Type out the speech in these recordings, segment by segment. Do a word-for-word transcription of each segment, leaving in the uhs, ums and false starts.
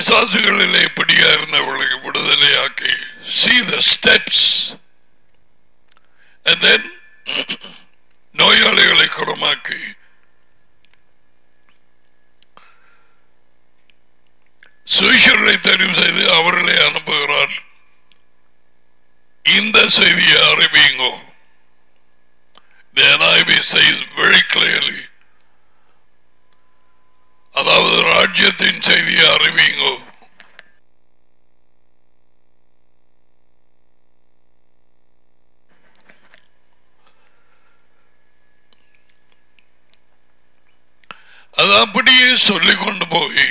பிசாசுகளிலே எப்படியா இருந்தவர்களுக்கு விடுதலையாக்கி see the steps and then நோயாளிகளை குணமாக்கி சுவிசர்களை தெரிவு செய்து அவர்களை அனுப்புகிறார். இந்த செய்தியை அறிவிங்கோ. The N I V says very clearly, அதாவது ராஜ்யத்தின் செய்தியை அறிவிங்கோ. அது அப்படியே சொல்லிக் கொண்டு போய்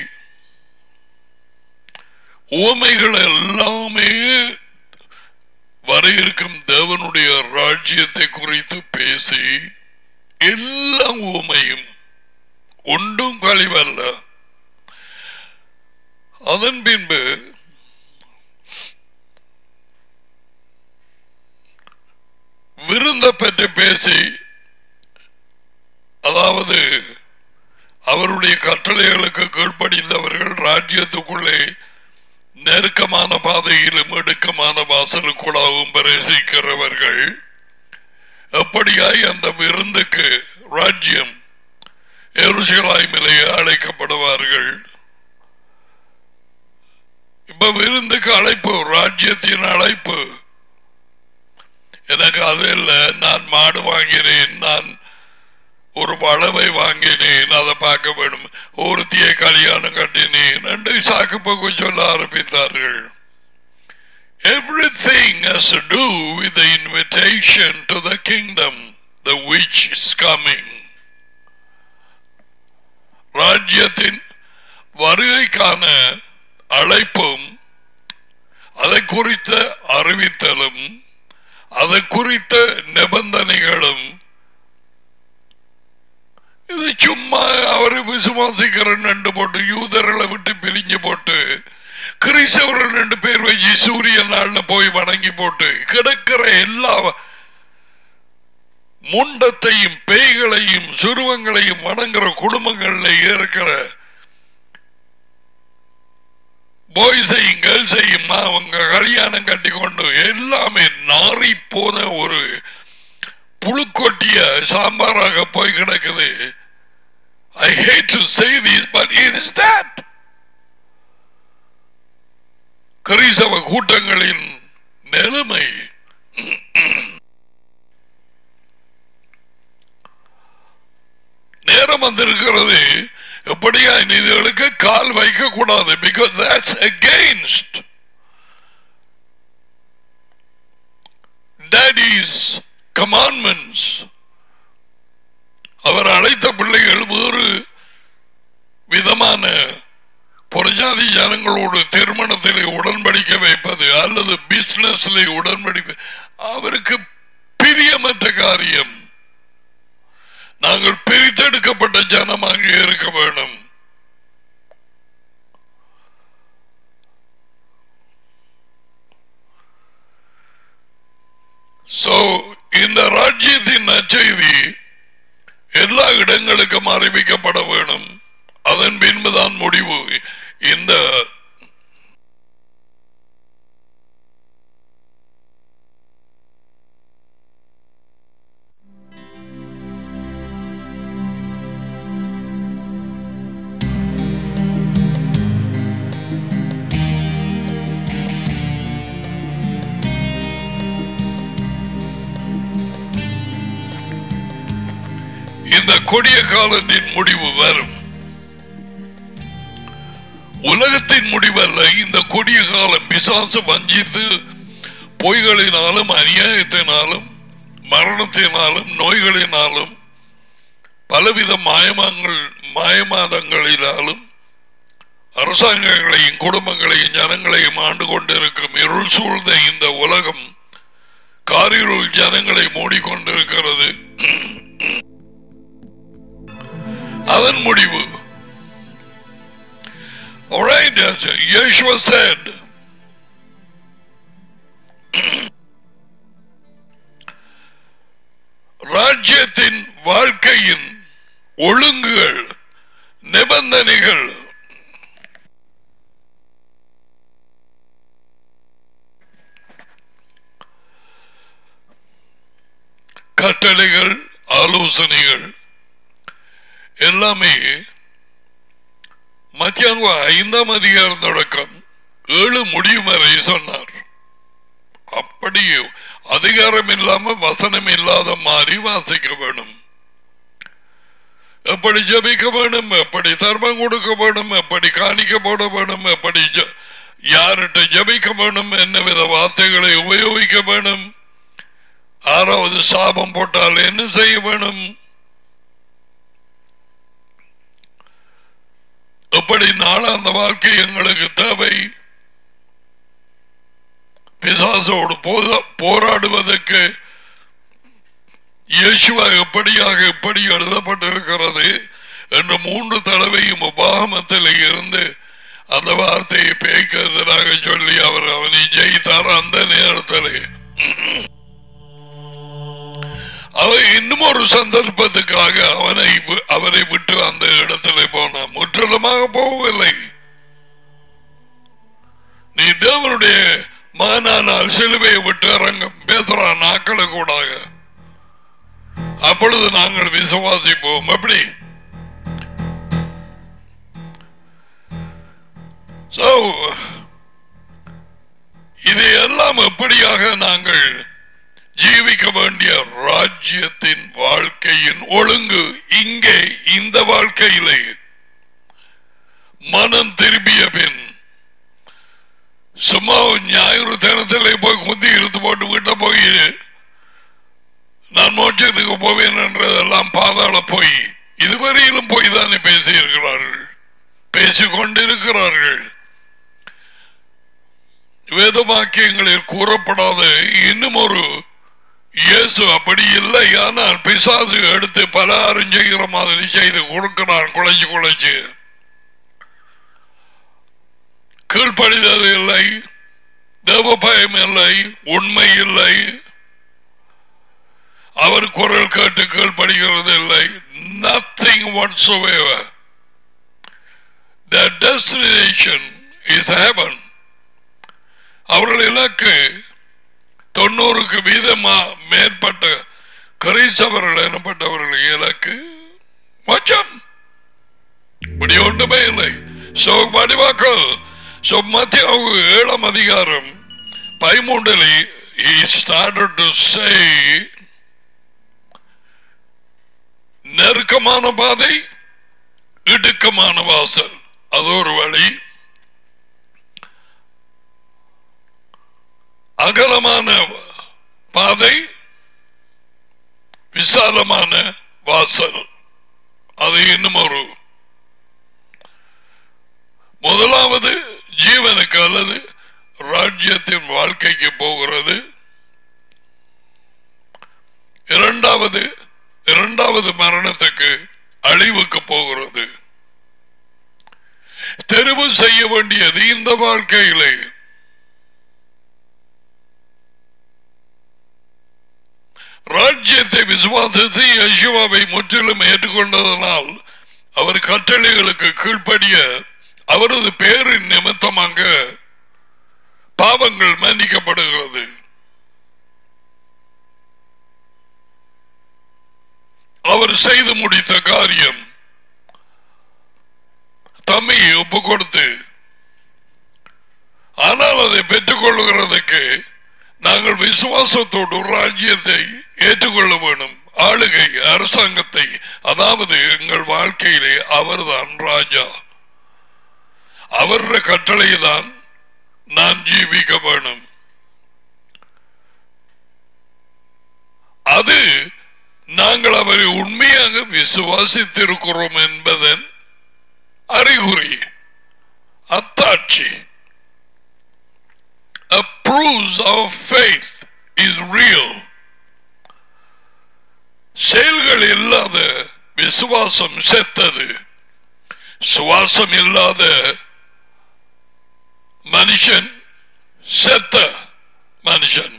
உவமைகள் எல்லாமே வர இருக்கும் தேவனுடைய ராஜ்யத்தை குறித்து பேசி எல்லா உவமையும் ஒன்றும் கழிவல்ல. அதன் பின்பு விருந்த பற்றி பேசி, அதாவது அவருடைய கட்டளைகளுக்கு கீழ்ப்படிந்தவர்கள் ராஜ்யத்துக்குள்ளே நெருக்கமான பாதையிலும் இடுக்கமான வாசலுக்குள்ளாகவும் பிரவேசிக்கிறவர்கள் எப்படியாய் அந்த விருந்துக்கு ராஜ்யம் எருசலேமிலே அழைக்கப்படுவார்கள். இப்ப விருந்துக்கு அழைப்பு, ராஜ்யத்தின் அழைப்பு. எனக்கு அது இல்லை, நான் மாடு வாங்கினேன், நான் ஒரு வளவை வாங்கினேன், அதை பார்க்க வேண்டும், ஒருத்தியை கல்யாணம் கட்டினேன் என்று சாக்கு போக்கு சொல்ல ஆரம்பித்தார்கள். Everything has to do with the invitation to the kingdom, the which is coming. ராஜ்யத்தின் வருகைக்கான அழைப்பும் அதை குறித்த அறிவித்தலும் அதை குறித்த நிபந்தனைகளும். இது சும்மா அவரை விசுவாசிக்கிறேன் என்று போட்டு யூதர்களை விட்டு பிரிஞ்சு போட்டு கிறிஸ்தவர்கள் ரெண்டு பேர் வச்சு சூரிய நாள்ல போய் வணங்கி போட்டு கிடக்கிற எல்லா முண்டத்தையும் பேய்களையும் சுருவங்களையும் வணங்குற குடும்பங்கள்ல இருக்கிற பாய்ஸையும் கேர்ள்ஸையும் அவங்க கல்யாணம் கட்டி கொண்டு எல்லாமே நாரி போன ஒரு புழுக்கொட்டிய சாம்பாராக போய் கிடக்குது. I hate to say this, but it is that. கிறிஸ்தவ கூட்டங்களின் நிலைமை. நேரம் வந்திருக்கிறது எப்படியா இதுகளுக்கு கால் வைக்க கூடாது. Because that's against daddy's commandments. அவர் அழைத்த பிள்ளைகள் வேறு விதமான புறஜாதி ஜனங்களோடு திருமணத்திலே உடன்படிக்க வைப்பது அல்லது பிசினஸ்ல உடன்படிக்க அவருக்கு பிரியமற்ற காரியம். நாங்கள் பிரித்தெடுக்கப்பட்ட ஜனமாக இருக்க வேண்டும். So இந்த ராஜ்யத்தின் நற்செய்தி எல்லா இடங்களுக்கும் அறிவிக்கப்பட வேண்டும். அதன் பின்புதான் முடிவு. இந்த இந்த கொடிய காலத்தின் முடிவு வரும். உலகத்தின் முடிவல்ல, இந்த கொடிய காலம். பிசாசு வஞ்சித்து பொய்களினாலும் அநியாயத்தினாலும் மரணத்தினாலும் நோய்களினாலும் பலவித மாயமாங்கள் மாயமானங்களினாலும் அரசாங்கங்களையும் குடும்பங்களையும் ஜனங்களையும் ஆண்டு கொண்டிருக்கும் இருள் சூழ்ந்த இந்த உலகம் காரிருள் ஜனங்களை மூடிக்கொண்டிருக்கிறது. அதன் முடிவு. Alright, Yeshua said, ராஜ்யத்தின் வாழ்க்கையின் ஒழுங்குகள் நிபந்தனைகள் கட்டளைகள் ஆலோசனைகள் எல்லாமே மத்தியானம் ஐந்தாம் அதிகாரம் தொடக்கம் ஏழு முடியும் வரை சொன்னார். அப்படி அதிகாரம் இல்லாம வசனம் இல்லாத மாதிரி வாசிக்க வேணும். எப்படி ஜபிக்க வேணும், எப்படி தர்மம் கொடுக்க வேணும், எப்படி காணிக்க போட வேணும், எப்படி யார்கிட்ட ஜபிக்க வேணும், என்ன வித வார்த்தைகளை உபயோகிக்க வேணும், ஆறாவது சாபம் போட்டால் என்ன செய்ய வேணும், எப்படி நாளாந்த வாழ்க்கை எங்களுக்கு தேவை, பிசாசோடு போராடுவதற்கு இயேசுவா எப்படியாக எப்படி எழுதப்பட்டிருக்கிறது என்று மூன்று தடவையும் உபாகமத்தில் இருந்து அந்த வார்த்தையை பேய்க்கிறதாக சொல்லி அவர் அவனை ஜெயித்தார். அந்த நேரத்தில் அவர் இன்னும் ஒரு சந்தர்ப்பத்துக்காக அவனை அவரை விட்டு அந்த இடத்துல போனான். முற்றிலுமாக போகவில்லை. நீ தேவனுடைய மகனானால் சிலுவையை விட்டு இறங்கும் பேசுறான் நாக்களை கூடாக. அப்பொழுது நாங்கள் விசுவாசிப்போம். எப்படி இதையெல்லாம் எப்படியாக நாங்கள் ஜீவிக்க வேண்டிய ராஜ்யத்தின் வாழ்க்கையின் ஒழுங்கு இங்கே இந்த வாழ்க்கையிலே மனம் திரும்பிய பின் சும்மா ஞாயிறு தினத்திலே போய் குந்தி இழுத்து போட்டு விட்ட போய் நான் மோட்சத்துக்கு போவேன் என்றதெல்லாம் பாதாள போய் இதுவரையிலும் போய் தானே பேசியிருக்கிறார்கள், பேசிக்கொண்டிருக்கிறார்கள். வேத வாக்கியங்களில் கூறப்படாத இன்னும் ஒரு இயேசு அப்படி இல்லை. ஆனால் பிசாசு எடுத்து பலகாரம் செய்கிற மாதிரி செய்து கொடுக்கிறான். குழைச்சு குழைச்சு கீழ்ப்படிதல் இல்லை, தேவ பயம் இல்லை, உண்மை இல்லை, அவர் குரல் கேட்டு கீழ்ப்படுகிறது இல்லை. Nothing whatsoever. Their destination is heaven. அவர்கள் இலக்கு தொண்ணூறுக்கு வீதமா மேற்பட்ட கிறிஸ்தவர்கள் எனப்பட்டவர்கள் இலக்கு மோட்சம். இப்படி ஒன்றுமே இல்லை. சோ படிவாக்கள் சோ மத்திய ஏழாம் அதிகாரம் பதிமூன்றில் he started to say நெருக்கமான பாதை, இடுக்கமான வாசல், அது ஒரு வழி. அகலமான பாதை, விசாலமான வாசல், அது இன்னும் ஒரு. முதலாவது ஜீவனுக்கு அல்லது ராஜ்யத்தின் வாழ்க்கைக்கு போகிறது. இரண்டாவது இரண்டாவது மரணத்துக்கு அழிவுக்கு போகிறது. தெரிவு செய்ய வேண்டியது இந்த வாழ்க்கையிலே ராஜ்யத்தை விசுவாசத்தை யெகோவாவை முற்றிலும் ஏற்றுக்கொண்டதனால் அவர் கட்டளைகளுக்கு கீழ்ப்படிய அவரது பேரின் நிமித்தமாக பாவங்கள் மன்னிக்கப்படுகிறது. அவர் செய்து முடித்த காரியம் தம்மை ஒப்பு கொடுத்து, ஆனால் அதை பெற்றுக் கொள்ளுகிறதுக்கு நாங்கள் விசுவாசத்தோடு ராஜ்யத்தை ஏற்றுக்கொள்ள வேண்டும். ஆளுகை அரசாங்கத்தை, அதாவது எங்கள் வாழ்க்கையிலே அவர்தான் ராஜா, அவருடைய கட்டளை தான் நான் ஜீவிக்க வேணும். அது நாங்கள் அவரை உண்மையாக விசுவாசித்திருக்கிறோம் என்பதன் அறிகுறி, அத்தாட்சி. Proves our faith is real. செயல்கள் இல்லாத விசுவாசம் செத்தது. சுவாசம் இல்லாத மனுஷன் செத்த மனுஷன்.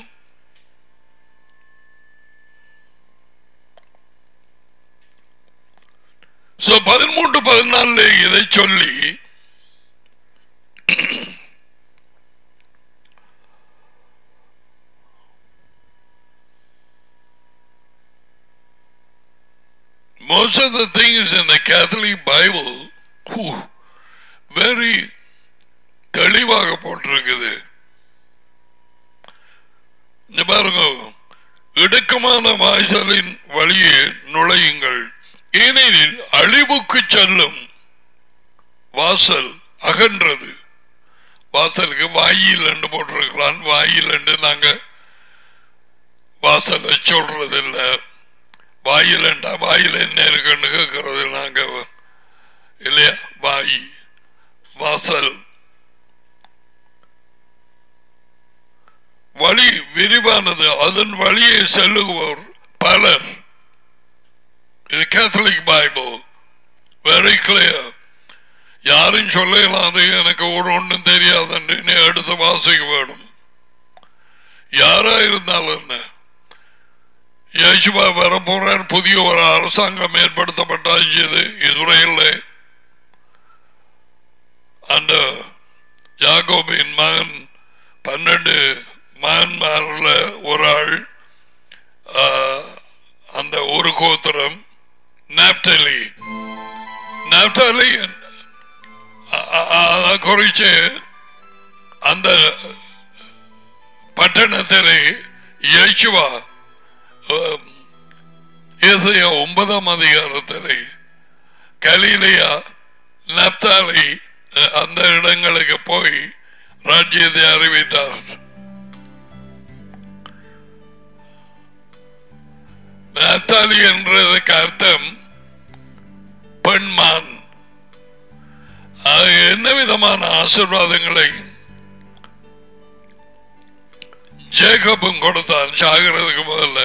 பதிமூன்று பதினாலு இதை சொல்லி most of the things in the Catholic Bible whew, very தெளிவாக போட்டிருக்குது. பாருங்க, இடுக்கமான வாசலின் வழியே நுழையுங்கள், ஏனெனில் அழிவுக்கு செல்லும் வாசல் அகன்றது. வாசலுக்கு வாயில் என்று போட்டிருக்கலாம். வாயில் என்று நாங்க வாசலை சொல்றது இல்லை. வாயில் என்றா வாயில் என்ன இருக்குன்னு கேட்கறது நாங்க இல்லையா? வாய் வாசல். வழி விரிவானது, அதன் வழியை செல்லுவோர் பலர். இது கேத்தலிக் பைபிள், வெரி கிளியர். யாரும் சொல்லலாம் அது எனக்கு ஒரு ஒன்றும் தெரியாதுன்னு எடுத்து வாசிக்க வேணும். யாரா இருந்தாலும் என்ன, இயேசுவா வரப்போறார். புதிய ஒரு அரசாங்கம் ஏற்படுத்தப்பட்டாச்சு இஸ்ரேலில். அந்த யாக்கோபின் மகன் பன்னெண்டு மகன்மார்ல ஒரு ஆள், அந்த ஒரு கோத்திரம் நாப்தலி. நாப்தலி குறிச்சு அந்த பட்டணத்திலே இயேசுவா ஏசாயா ஒன்பதாம் அதிகாரத்திலே கலிலேயா நப்தாலி அந்த இடங்களுக்கு போய் ராஜ்யத்தை அறிவித்தார். நப்தாலி என்றதுக்கு அர்த்தம் பெண்மான். என்ன விதமான ஆசீர்வாதங்களை ஜேக்கபும் கொடுத்தான் சாகிறதுக்கு முதல்ல,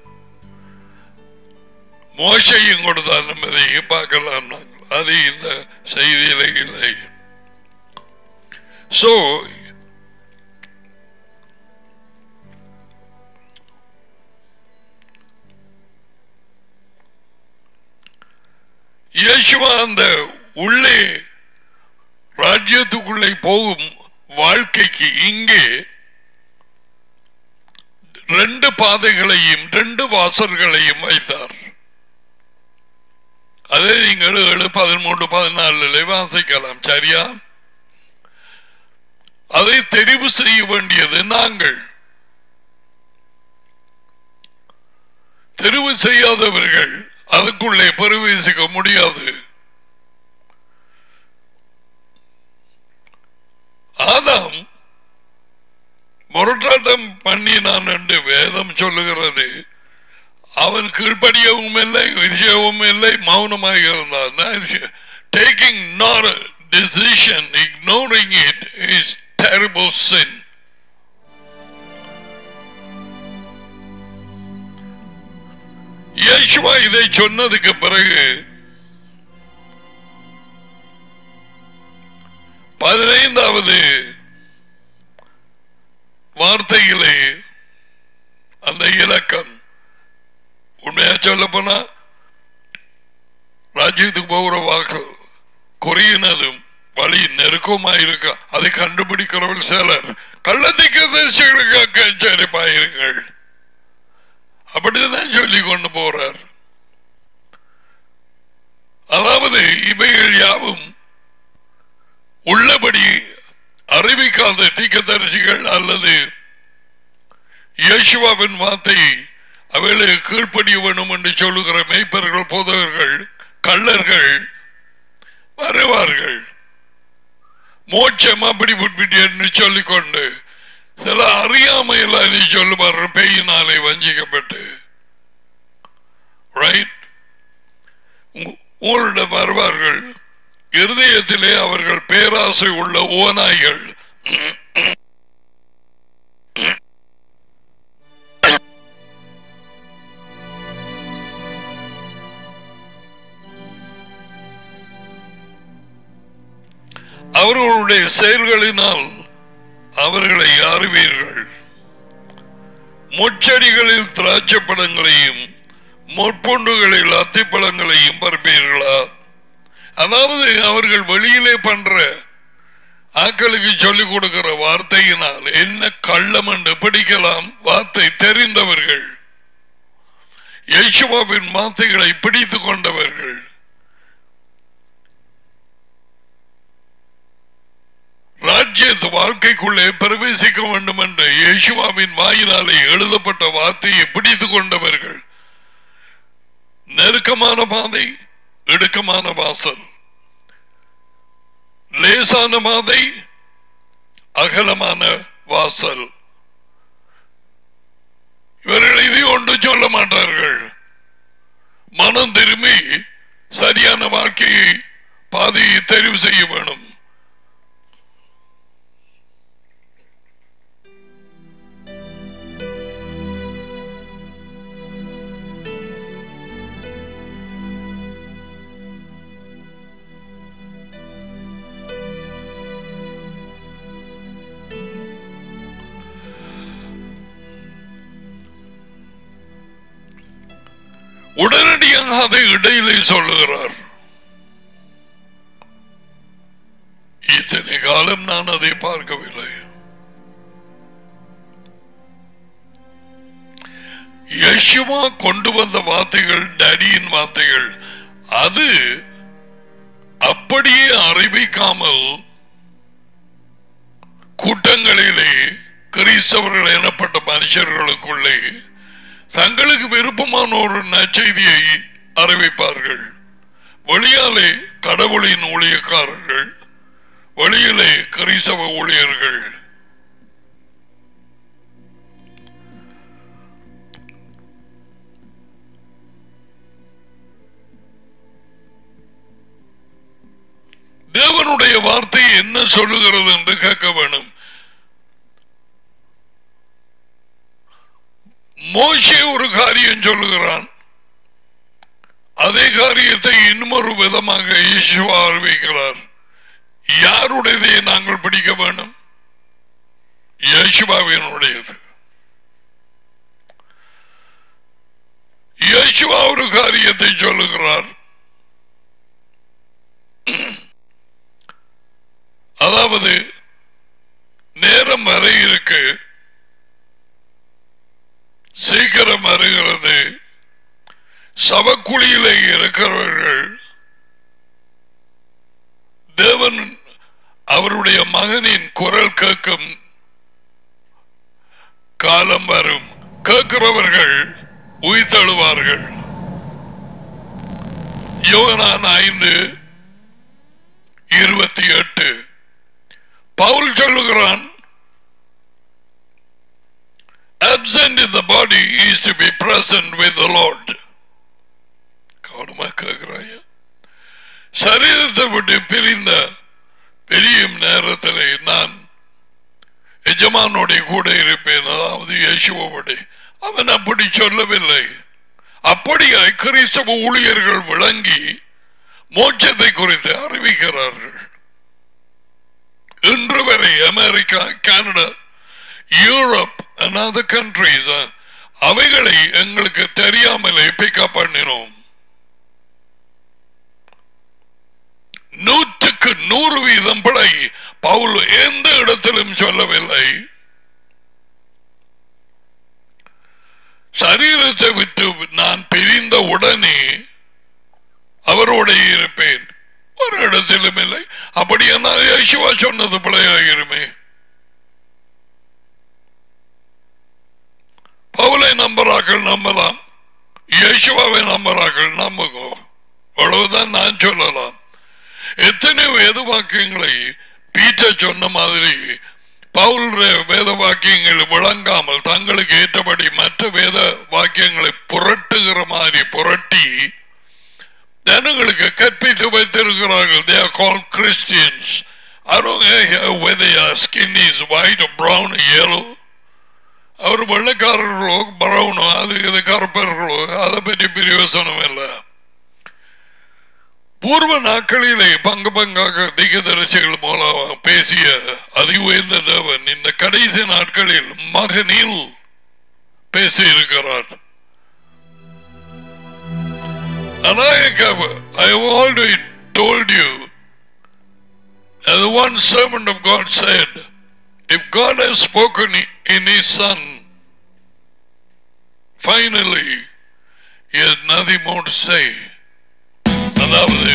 மோசையும் கொடுத்தான் என்பதை பார்க்கலாம். அது இந்த செய்தியில இல்லை. சோ இயேசுவா அந்த உள்ளே ராஜ்யத்துக்குள்ளே போகும் வாழ்க்கைக்கு இங்கே ரெண்டு பாதைகளையும் ரெண்டு வாசல்களையும் வைத்தார். அதே நீங்கள் ஏழு பதிமூன்று பதினாலு வாசிக்கலாம். சரியா? அதை தெரிவு செய்ய வேண்டியது நாங்கள். தெரிவு செய்யாதவர்கள் அதுக்குள்ளே பிரவேசிக்க முடியாது. ஆதாம் முரட்டாட்டம் பண்ணினான் என்று வேதம் சொல்லுகிறது. அவன் கீழ்ப்படியவும் இல்லை, விஷயவும் இல்லை, மௌனமாக இருந்தான். Taking not a decision, ignoring it is terrible sin. இயேசுவா இதை சொன்னதுக்கு பிறகு பதினைந்தாவது வார்த்தையிலே அந்த இலக்கம் உண்மையா சொல்ல போனா ராஜ்யத்துக்கு போகிற வாக்கு குறையினதும் வழி நெருக்கமாயிருக்க அதை கண்டுபிடிக்கிறவர்கள் சிலர் கள்ளத்திற்கு தரிசிகளுக்கு எச்சரிப்பாயிருங்கள் அப்படிதான் சொல்லி கொண்டு போறார். அதாவது இவைகள் யாவும் உள்ளபடி அறிவிக்காத தீர்க்கதரிசிகள் அல்லது இயேசுவின் வார்த்தை அவளை கீழ்ப்படிய வேணும் என்று சொல்லுகிற மேய்ப்பர்கள் போதகர்கள் கள்ளர்கள் வருவார்கள். மோட்சம் அப்படி என்று சொல்லிக்கொண்டு சில அறியாமையில் நீ சொல்லுவார் பேயினாலே வஞ்சிக்கப்பட்டு ரைட் உங்களோட வருவார்கள். இருதயத்திலே அவர்கள் பேராசை உள்ள ஓநாய்கள். அவர்களுடைய செயல்களினால் அவர்களை அறிவீர்கள். முச்செடிகளில் திராட்சை பழங்களையும் முற்பொண்டுகளில் அத்திப்பழங்களையும் பரப்பீர்களா? அதாவது அவர்கள் வெளியிலே பண்ற ஆக்களுக்கு சொல்லிக் கொடுக்கிற வார்த்தையினால் என்ன கள்ளம் என்று பிடிக்கலாம். வார்த்தை தெரிந்தவர்கள் யேசுவாவின் வார்த்தைகளை பிடித்துக் கொண்டவர்கள். ராஜ்யத்து வாழ்க்கைக்குள்ளே பிரவேசிக்க வேண்டும் என்ற யேசுவாவின் வாயிலாலே எழுதப்பட்ட வார்த்தையை பிடித்துக் கொண்டவர்கள். நெருக்கமான பாதை, இடுக்கமான வாசல், லேசான பாதை, அகலமான வாசல். இவர்கள் இதை ஒன்று சொல்ல மாட்டார்கள். மனம் திரும்பி சரியான வாழ்க்கையை பாதையை தெரிவு செய்ய வேணும். உடனடியாக அதை இடையிலே சொல்லுகிறார். இத்தனை காலம் நான் அதை பார்க்கவில்லை. யேசுவா கொண்டு வந்த வார்த்தைகள், டேடியின் வார்த்தைகள், அது அப்படியே அறிவிக்காமல் கூட்டங்களிலே கிறிஸ்தவர்கள் எனப்பட்ட மனுஷர்களுக்குள்ளே தங்களுக்கு விருப்பமான ஒரு நற்செய்தியை அறிவிப்பார்கள். வெளியாலே கடவுளின் ஊழியக்காரர்கள், வெளியிலே கிறிஸ்தவ ஊழியர்கள். தேவனுடைய வார்த்தை என்ன சொல்லுகிறது என்று கேட்க வேணும். மோசே ஒரு காரியம் சொல்லுகிறான், அதே காரியத்தை இன்னொரு விதமாக யேசுவா அறிவிக்கிறார். யாருடையதை நாங்கள் பிடிக்க வேண்டும்? யேசுவாவினுடையது. யேசுவா ஒரு காரியத்தை சொல்லுகிறார், அதாவது நேரம் வரை இருக்கு, சீக்கிரம் வருகிறது, சவக்குழியிலே இருக்கிறவர்கள் தேவன் அவருடைய மகனின் குரல் கேட்கும் காலம் வரும், கேட்கிறவர்கள் உயிர்த்தெழுவார்கள். யோவான் ஐந்து இருபத்தி எட்டு. பவுல் சொல்லுகிறான், absent in the body is to be present with the Lord. கவனமா கேட்கிறாய். சரீரத்தை விட்டு பிரிந்த பெரியும் நேரத்தில் நான் எஜமானோட கூட இருப்பேன், அதாவது இயேசுவோடு. அவன் அப்படி சொல்லவில்லை. அப்படியாய் கிறிஸ்தவ ஊழியர்கள் விளங்கி மோட்சத்தை குறித்து அறிவிக்கிறார்கள். இன்று வரை America, Canada, Europe and other countries அவைகளை எங்களுக்கு தெரியாமலே பிக்கப் பண்ணினோம். நூற்றுக்கு நூறு வீதம் பிழை பவுல் எந்த இடத்திலும் சொல்லவில்லை. சரீரத்தை விட்டு நான் பிரிந்த உடனே அவரோட இருப்பேன், ஒரு இடத்திலும் இல்லை. அப்படியான யேசுவா சொன்னது பிழையாகிருமே. பவுலை நம்புறார்கள் நம்பலாம், யேசுவாவை நம்புறார்கள் நம்புங்க, அவ்வளவுதான் நான் சொல்லலாம். எத்தனை வேத வாக்கியங்களை பீட்டர் சொன்ன மாதிரி பவுல் வேத வாக்கியங்கள் விளங்காமல் தங்களுக்கு ஏற்றபடி மற்ற வேத வாக்கியங்களை புரட்டுகிற மாதிரி புரட்டி ஜனங்களுக்கு கற்பித்து வைத்திருக்கிறார்கள். They are called Christians. I don't care whether your skin is white or brown or yellow. அவர் வெள்ளக்காரர்களோ பிரவுனோ அது இது கருப்பர்களோ அதை பற்றி பிரயோசனம் இல்லை. பூர்வ நாட்களிலே பங்கு பங்காக தீர்க்கதரிசிகள் மூலமாக பேசிய அதி உயர்ந்த தேவன் இந்த கடைசி நாட்களில் மகனில் பேசி இருக்கிறார். And I have, I have already told you, as one servant of God said, if God has spoken in His Son, finally, He has nothing more to say. அதாவது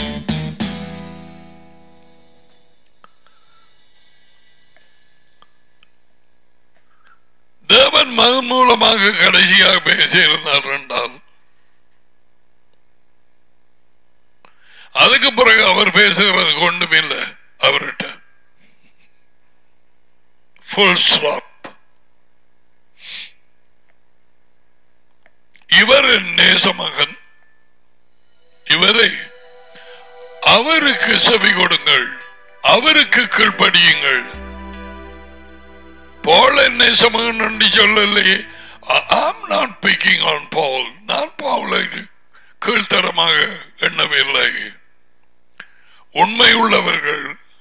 தேவன் மகன் மூலமாக கடைசியாக பேசியிருந்தார் என்றால் அதுக்கு பிறகு அவர் பேசுகிறது ஒன்றுமில்லை அவர்கிட்ட. Full stop. இவர் நேச மகன், இவரை அவருக்கு செவி கொடுங்கள், அவருக்கு கீழ்ப்படியுங்கள். Paul நேச மகன் என்று சொல்லலையே. I'm not picking on Paul. நான் பவுலை கீழ்த்தரமாக எண்ணவில்லை. உண்மை உள்ளவர்கள்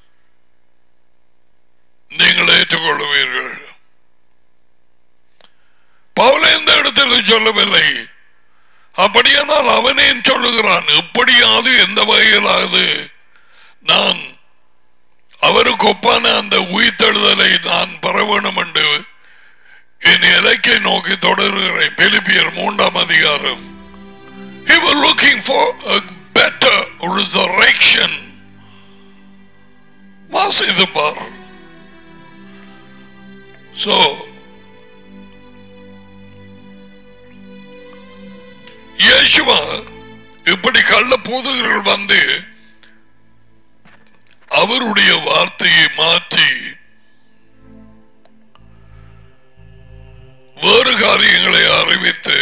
நீங்கள் ஏற்றுக்கொள்வீர்கள். பவுல் எந்த இடத்தில் சொல்லவில்லை. அப்படியானால் அவனே சொல்லுகிறான், எப்படியாவது எந்த வகையிலாவது நான் அவருக்கு ஒப்பான அந்த உயிர்த்தெழுதலை நான் பெற வேண்டும் என்று என் இலக்கை நோக்கி தொடர்கிறேன். பிலிப்பியர் மூன்றாம் அதிகாரம். He was looking for a better resurrection. வாசித்து பார். So இயேசுவா இப்படி கள்ள போதகர்கள் வந்து அவருடைய வார்த்தையை மாற்றி வேறு காரியங்களை அறிவித்து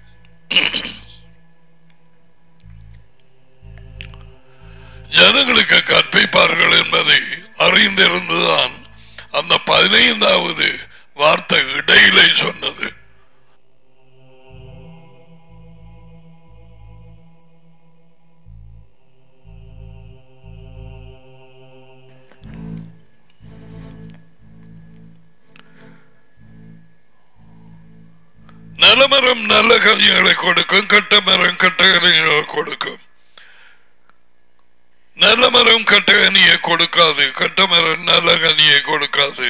ஜனங்களுக்கு கற்பிப்பார்கள் என்பதை அறிந்திருந்துதான் அந்த பதினைந்தாவது வார்த்தை இடையிலே சொன்னது. நல்ல மரம் நல்ல கனிகளை கொடுக்கும், கட்ட மரம் கட்ட கனிகளை கொடுக்கும். நல்ல மரம் கட்ட கனியை கொடுக்காது, கட்ட மரம் நல்ல கனியை கொடுக்காது.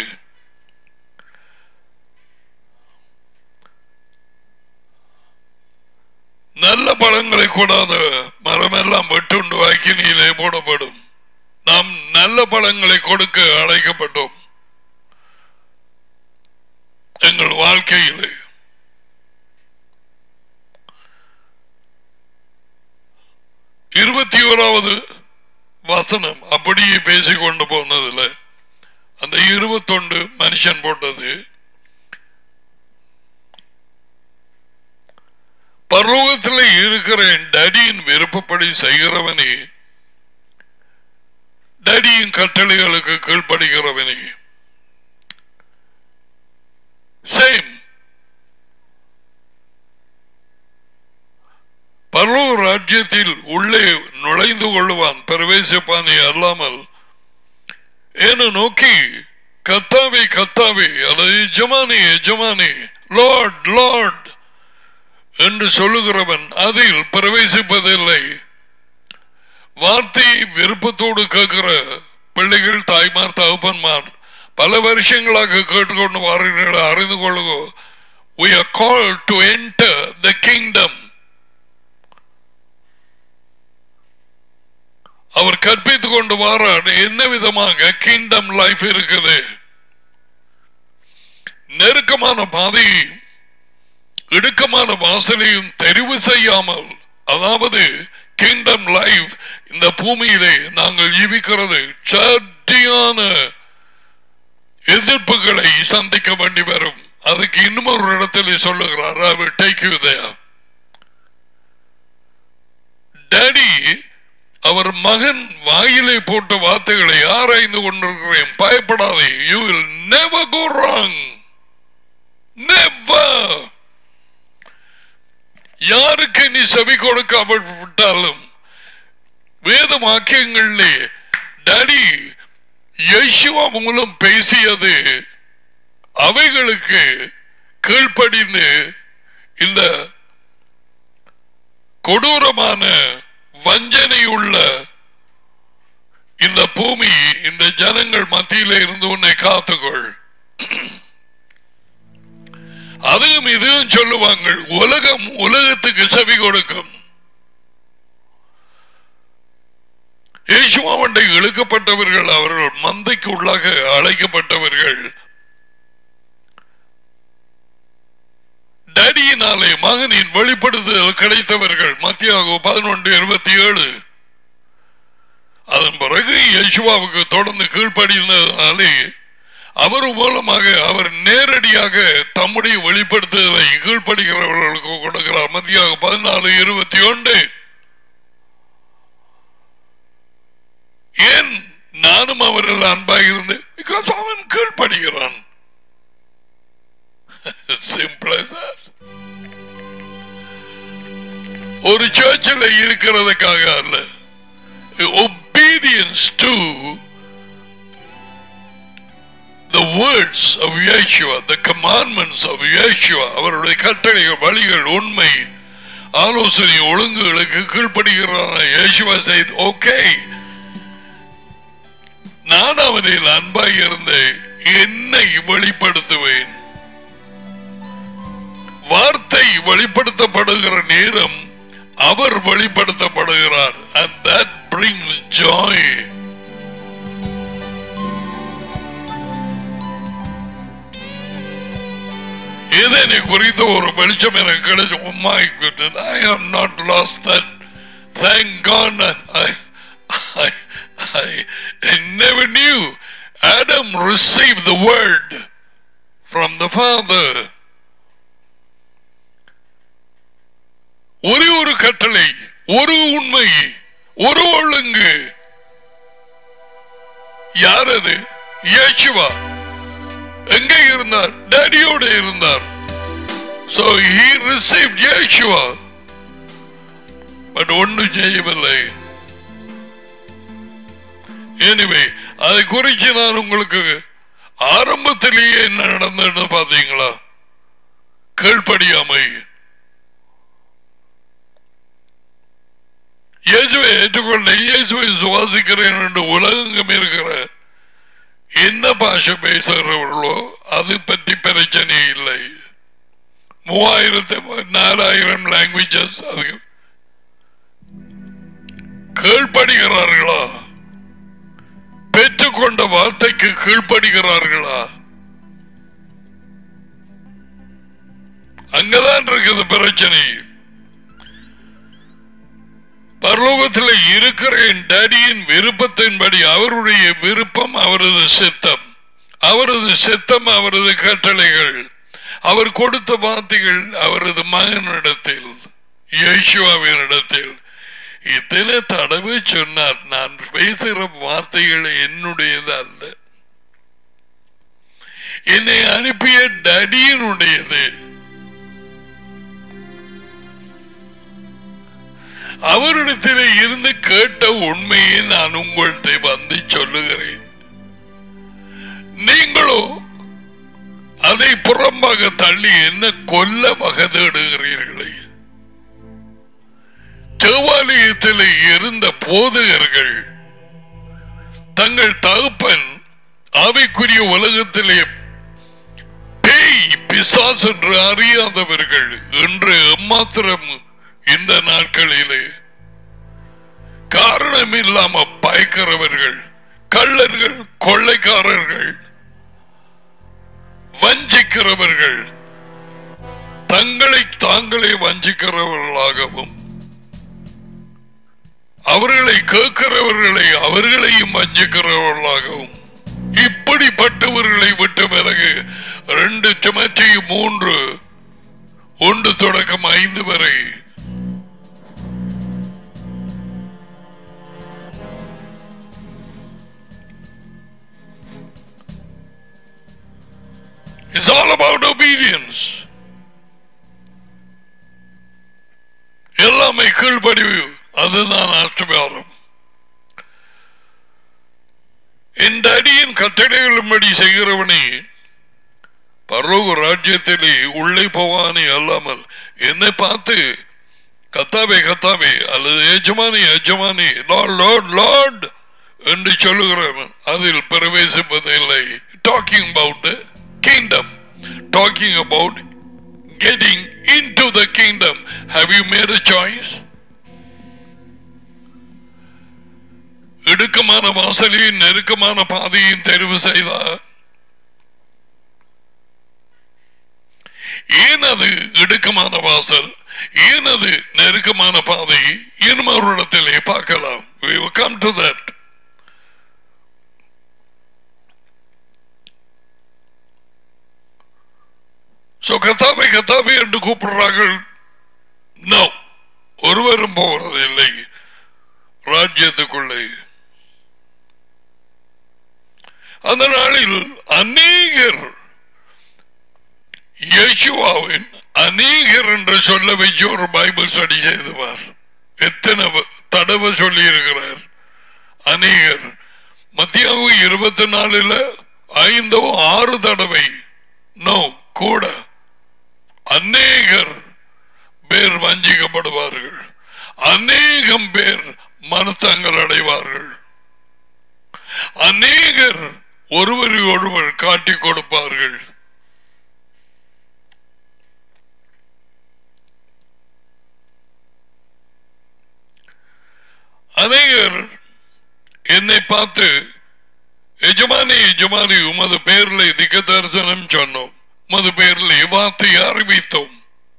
நல்ல பழங்களை கூடாத மரம் எல்லாம் வெட்டுண்டு அக்கினியிலே போடப்படும். நாம் நல்ல பழங்களை கொடுக்க அழைக்கப்பட்டோம் எங்கள் வாழ்க்கையிலே. இருபத்தி ஓராவது வசனம் அப்படியே பேசிக்கொண்டு போனதுல அந்த இருபத்தொன்று மனுஷன் போட்டது, பரலோகத்தில் இருக்கிற என் டடியின் விருப்பப்படி செய்கிறவனே, டடியின் கட்டளைகளுக்கு கீழ்ப்படுகிறவனே. சேம் பரலோக ராஜ்யத்தில் உள்ளே நுழைந்து கொள்ளுவான், பிரவேசிப்பானே அல்லாமல் ஏன்னு நோக்கி கத்தாவே கத்தாவே அல்லது எஜமானே எஜமானே லார்ட் லார்ட் என்று சொல்லுகிறவன் அதில் பிரவேசிப்பதில்லை. வார்த்தை விருப்பத்தோடு கேட்கிற பிள்ளைகள், தாய்மார், தகப்பன்மார் பல வருஷங்களாக கேட்டுக்கொண்டு வாருங்கள், அறிந்து கொள்ளுங்க. We are called to enter the kingdom. அவர் கற்பித்துக் கொண்டு வாரான் என்ன விதமாக கிங்டம் லைஃப் இருக்குது. நெருக்கமான பாதையும் இடுக்கமான வாசலையும் தெரிவு செய்யாமல், அதாவது கிங்டம் லைஃப் இந்த பூமியிலே நாங்கள் ஜீவிக்கிறது சட்டியான எதிர்ப்புகளை சந்திக்க வேண்டி வரும். அதுக்கு இன்னும் ஒரு இடத்துல சொல்லுகிறார், I will take you there. Daddy அவர் மகன் வாயிலே போட்ட வார்த்தைகளை ஆராய்ந்து கொண்டிருக்கிறேன், பயப்படாதே, you will never go wrong, never. யாருக்கு நீ செவி கொடுக்காவிட்டாலும் வேத வாக்கியங்களிலே டாடி யேசுவா மூலம் பேசியது அவைகளுக்கு கீழ்ப்படிந்து இந்த கொடூரமான வஞ்சனை உள்ள இந்த பூமி, இந்த ஜனங்கள் மத்தியிலே இருந்து உன்னை காத்துக்கொள். அதுவும் இதுவும் சொல்லுவாங்க. உலகம் உலகத்துக்கு செவி கொடுக்கும். இயேசுவாவண்டை இழுக்கப்பட்டவர்கள், அவர்கள் மந்தைக்கு உள்ளாக அழைக்கப்பட்டவர்கள், டடியினாலே மகனின் வெளிப்படுத்துதல் கிடைத்தவர்கள். மத்தியாகு பதினொன்று இருபத்தி ஏழு. அதன் பிறகு இயேசுவாவுக்கு தொடர்ந்து கீழ்ப்படினாலே அவர் மூலமாக அவர் நேரடியாக தம்முடைய வெளிப்படுத்துதலை கீழ்ப்படுகிறவர்களுக்கு கொடுக்கிறார். மத்தியாக பதினாலு இருபத்தி ஒன்று. ஏன் நானும் அவர்கள் அன்பாக இருந்து? பிகாஸ் அவன் கீழ்ப்படுகிறான். ஒரு சர்ச்சில் இருக்கிறதுக்காக அல்ல. Obedience to the words of Yeshua, the commandments of Yeshua, அவருடைய கட்டளைகள், வழிகள், உண்மை, ஆலோசனை, ஒழுங்குகளுக்கு கீழ்ப்படுகிறான. Yeshua said, okay, நான் அவனில் அன்பாய் இருந்து என்னை வெளிப்படுத்துவேன். வார்த்தை வெளிப்படுத்தப்படுகிற நேரம் அவர் வெளிப்படுத்தப்படுகிறார். And that brings joy. இதனை குறித்த ஒரு வெளிச்சம் எனக்கு கிடைச்ச. Oh my goodness, I have not lost that. Thank God. I, I, I, I never knew. Adam received the word from the Father. ஒரே ஒரு கட்டளை, ஒரு உண்மை, ஒரு ஒழுங்கு. யார் அது? இயேசுவா. எங்கே இருந்தார்? டாடியோடு இருந்தார். So he received Yeshua, but ஒன்றும் செய்யவில்லை. Anyway, அதை குறித்து நான் உங்களுக்கு ஆரம்பத்திலேயே என்ன நடந்தது பார்த்தீங்களா? கீழ்ப்படியாமை. இயேசுவை ஏற்றுக்கொண்ட, இயேசுவை சுவாசிக்கிறேன் என்று உலகெங்கும் இருக்கிற என்ன பாஷை பேசுகிறவர்களோ அது பற்றி பிரச்சனை இல்லை. மூவாயிரத்தி நாலாயிரம் லாங்குவேஜஸ் அது கீழ்ப்படுகிறார்களா? பெற்றுக்கொண்ட வார்த்தைக்கு கீழ்ப்படுகிறார்களா? அங்கதான் இருக்குது பிரச்சனை. பரலோகத்தில் இருக்கிற என் டாடியின் விருப்பத்தின்படி, அவருடைய விருப்பம் அவரது சித்தம், அவரது சித்தம் அவரது கட்டளைகள், அவர் கொடுத்த வார்த்தைகள் அவரது மகனிடத்தில், இயேசுவினிடத்தில். இத்தனை தடவை சொன்னார், நான் பேசுகிற வார்த்தைகள் என்னுடையது அல்ல, என்னை அனுப்பிய டாடியினுடையது. அவரிடத்தில் இருந்து கேட்ட உண்மையை நான் உங்கள்கிட்ட வந்து சொல்லுகிறேன். நீங்களோ அதை புறம்பாக தள்ளி என்ன கொல்ல வகை தேடுகிறீர்களே. தேவாலயத்தில் இருந்த போதகர்கள் தங்கள் தகப்பன் ஆவிக்குரிய உலகத்திலே பேய் பிசாசு என்று அறியாதவர்கள் என்று எம்மாத்திரம் இந்த நாட்களிலே காரணம் இல்லாம பயக்கிறவர்கள், கள்ளர்கள், கொள்ளைக்காரர்கள், வஞ்சிக்கிறவர்கள், தங்களை தாங்களே வஞ்சிக்கிறவர்களாகவும் அவர்களை கேட்கிறவர்களை அவர்களையும் வஞ்சிக்கிறவர்களாகவும் இப்படிப்பட்டவர்களை விட்டு விலகு. ரெண்டு திமோத்தேயு மூன்று ஒன்று தொடக்கம் ஐந்து வரை It's all about obedience. எல்லாமே கீழ்ப்படிவு, அதுதான் ஆசீர்வாதம். என் அடியின் கட்டளைகளின்படி செய்கிறவனே பரலோக ராஜ்யத்திலே உள்ளே போவானே அல்லாமல் என்னை பார்த்து கத்தாவே கத்தாவே அல்லது எஜமானி எஜமானி லார்ட் லார்ட் லார்ட் என்று சொல்லுகிறவன் அதில் பிரவேசிப்பதில்லை. Talking about the kingdom, talking about getting into the kingdom. Have you made a choice? இடுக்கமான வாசலையும் நெருக்கமான பாதையும் தெரிவு செய்தார். ஏன் அது இடுக்கமான வாசல், ஏன் அது நெருக்கமான பாதை, இன்னும் ஒரு இடத்திலே பார்க்கலாம். We will come to that. So கத்தாபை கத்தாபை என்று கூப்பிடுறார்கள். நோ, ஒருவரும் போகிறது இல்லை ராஜ்யத்துக்குள்ளே. அந்த நாளில் அநேகர் இயேசுவின் அநேகர் என்று சொல்ல வச்சு ஒரு பைபிள் ஸ்டடி செய்துவார். எத்தனை தடவை சொல்லி இருக்கிறார் அநேகர். மத்தியாவு இருபத்தி நாலுல ஐந்தோ ஆறு தடவை நோ கூட அநேகர் பேர் வஞ்சிக்கப்படுவார்கள், அநேகம் பேர் மனத்தங்கள் அடைவார்கள், அநேகர் ஒருவரை ஒருவர் காட்டிக் கொடுப்பார்கள். அநேகர் என்னை பார்த்து எஜமானி எஜமானி உமது பேரில் திக்க தரிசனம் சொன்னோம், உமது பேரில் வார்த்தை அறிவித்தோம்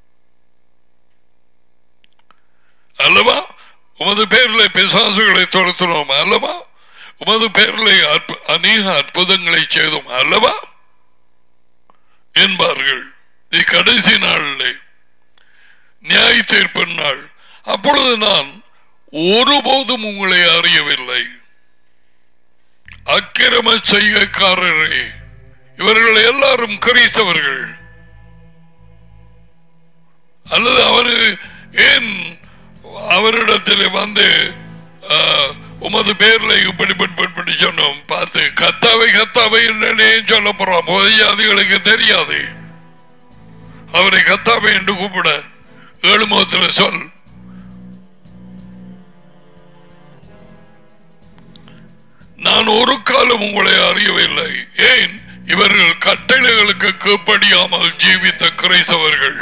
அல்லவா, உமது பேரில் பிசாசுகளை துரத்தினோம் அல்லவா, உமது பேரில் அநேக அற்புதங்களை செய்தோம் அல்லவா என்பார்கள். கடைசி நாளிலே நியாய தீர்ப்பு நாள். அப்பொழுது நான் ஒருபோதும் உங்களை அறியவில்லை, அக்கிரம செய்கைக்காரரே. இவர்கள் எல்லாரும் கிறிஸ்தவர்கள் அல்லது அவரு ஏன் அவரிடத்தில் வந்து உமது பேர்ல இப்படி சொன்னோம் பார்த்து கத்தாவை கத்தாவை என்னன்னு சொல்ல போறோம். ஜாதிகளுக்கு தெரியாது அவரை கத்தாவை என்று கூப்பிட. ஏழு முகத்தில் சொல். நான் ஒரு காலம் உங்களை அறியவில்லை. ஏன்? இவர்கள் கட்டளைகளுக்கு கீழ்ப்படியாமல் ஜீவித்த கிறிஸ்தவர்கள்,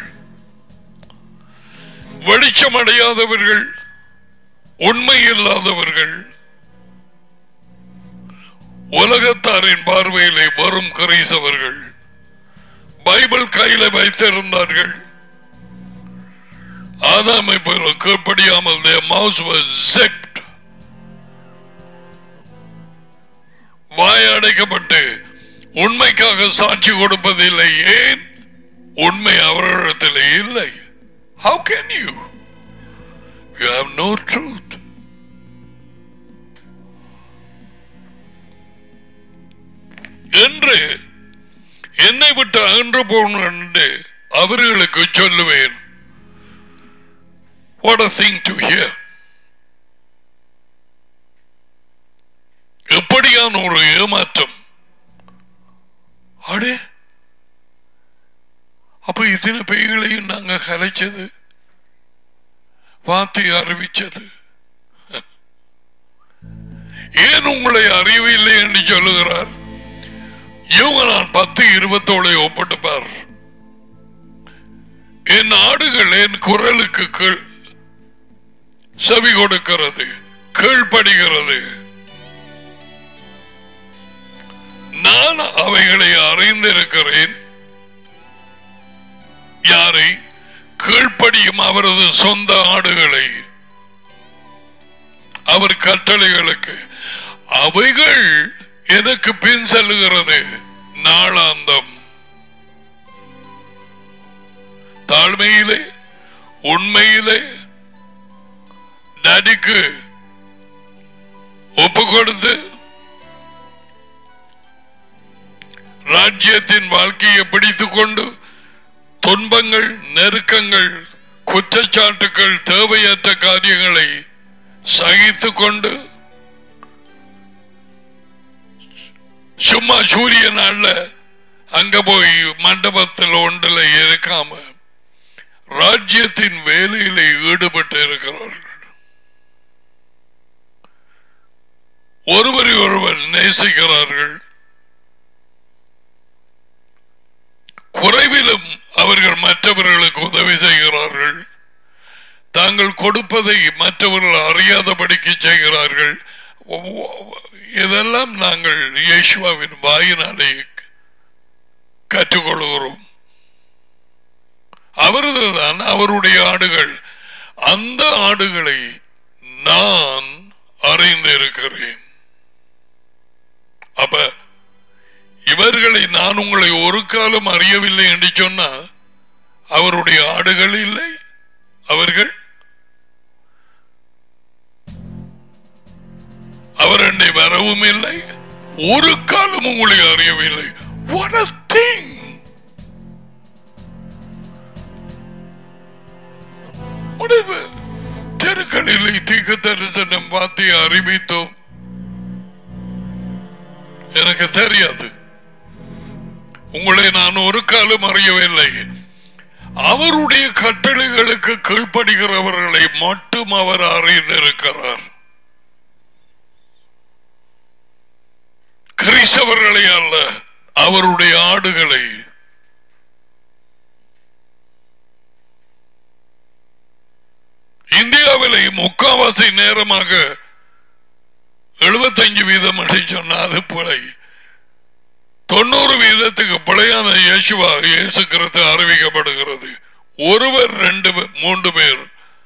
வெளிச்சமடையாதவர்கள், உண்மை இல்லாதவர்கள், உலகத்தாரின் பார்வையிலே வரும் கிறிஸ்தவர்கள். பைபிள் கையில வைத்திருந்தார்கள். ஆதாமை போல கீழ்ப்படியாமல் their mouths were zipped. வாய் அடைக்கப்பட்டு உண்மைக்காக சாட்சி கொடுப்பதில்லை. ஏன்? உண்மை அவரிடத்தில் இல்லை. How can you? You have no truth. என்று என்னை விட்டு அகன்று போன என்று அவர்களுக்கு சொல்லுவேன். What a thing to hear. எப்படியான ஒரு ஏமாற்றம். அடே, அப்ப இத்தனை பெய்களையும் நாங்க கலைச்சது, வார்த்தை அறிவிச்சது, ஏன் உங்களை அறியவில்லை என்று சொல்லுகிறார். இவங்க நான் பத்து இருபத்தோட ஒப்பிட்டுப்பார். என் ஆடுகள் என் குரலுக்கு கீழ் செவி கொடுக்கிறது, கீழ்படுகிறது. நான் அவைகளை அறிந்திருக்கிறேன். யாரை? கீழ்ப்படியும் அவரது சொந்த ஆடுகளை, அவர் கட்டளைகளுக்கு. அவைகள் எனக்கு பின் செல்லுகிறது. நாளாந்தம் தாழ்மையிலே உண்மையிலே டாடிக்கு ஒப்பு கொடுத்து ராஜ்யத்தின் வாழ்க்கையை பிடித்துக் கொண்டு துன்பங்கள், நெருக்கங்கள், குற்றச்சாட்டுகள், தேவையற்ற காரியங்களை சகித்துக் கொண்டு சும்மா சூரிய நாள்ல அங்க போய் மண்டபத்தில் ஒன்றில் இருக்காம ராஜ்யத்தின் வேலையில ஈடுபட்டு இருக்கிறார்கள். ஒருவரை ஒருவர் நேசிக்கிறார்கள். குறைவிலும் அவர்கள் மற்ற மற்றவர்களுக்கு உதவி செய்கிறார்கள். தாங்கள் கொடுப்பதை மற்றவர்கள் அறியாதபடிக்கு செய்கிறார்கள். இதெல்லாம் நாங்கள் இயேசுவின் வாயினாலே கற்றுக்கொள்கிறோம். அவர்தான் அவருடைய ஆடுகள். அந்த ஆடுகளை நான் அறிந்திருக்கிறேன். அப்ப இவர்களை நான் உங்களை ஒரு காலம் அறியவில்லை என்று சொன்னா அவருடைய ஆடுகள் இல்லை. அவர்கள் அவர் என்னை வரவும் இல்லை, ஒரு காலம் உங்களை அறியவில்லை. What a thing! தெருக்களில் தீர்க்க தரிசனம் பார்த்து அறிவித்தோம். எனக்கு தெரியாது, உங்களை நான் ஒரு காலம் அறியவில்லை. அவருடைய கட்டளைகளுக்கு கீழ்ப்படுகிறவர்களை மட்டும் அவர் அறிந்திருக்கிறார். கிறிஸ்தவர்களை அல்ல, அவருடைய ஆடுகளை. இந்தியாவிலே முக்காவாசி நேரமாக எழுபத்தஞ்சு வீதம் என்று சொன்னால் பிழை, தொண்ணூறு வீதத்துக்கு பிழையான இயேசுவா இயேசு கிறிஸ்து அறிவிக்கப்படுகிறது. ஒருவர் ரெண்டு மூன்று பேர்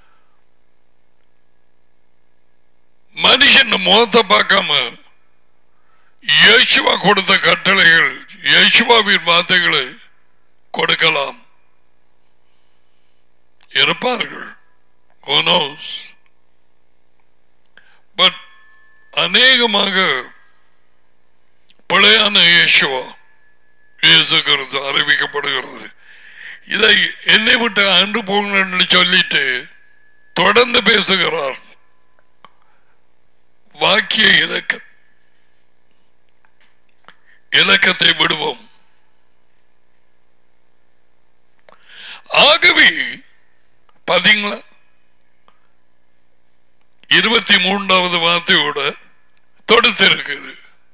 மனுஷன் முகத்தை பார்க்காம இயேசுவா கொடுத்த கட்டளைகள், இயேசுவாவின் வார்த்தைகளை கொடுக்கலாம் இருப்பார்கள். Who knows? But அநேகமாக பிழையான இயேசுவா இயேசு கிறிஸ்து அறிவிக்கப்படுகிறது. இதை என்னை விட்டு அன்று போங்கன்னு சொல்லிட்டு தொடர்ந்து பேசுகிறார். வாக்கிய இலக்க இலக்கத்தை விடுவோம். ஆகவே பாத்தீங்களா, இருபத்தி மூன்றாவது வார்த்தையோட தொடுத்திருக்குது.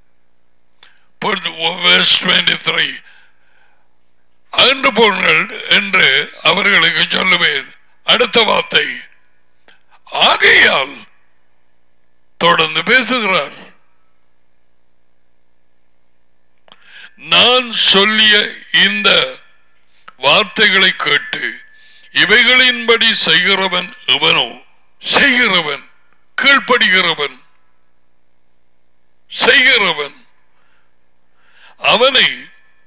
அன்று போங்கள் என்று அவர்களுக்கு சொல்லுவேன். அடுத்த வார்த்தை ஆகையால் தொடர்ந்து பேசுகிறார். நான் சொல்லிய இந்த வார்த்தைகளை கேட்டு இவைகளின்படி செய்கிறவன் எவனோ, செய்கிறவன், கீழ்ப்படுகிறவன், செய்கிறவன், அவனை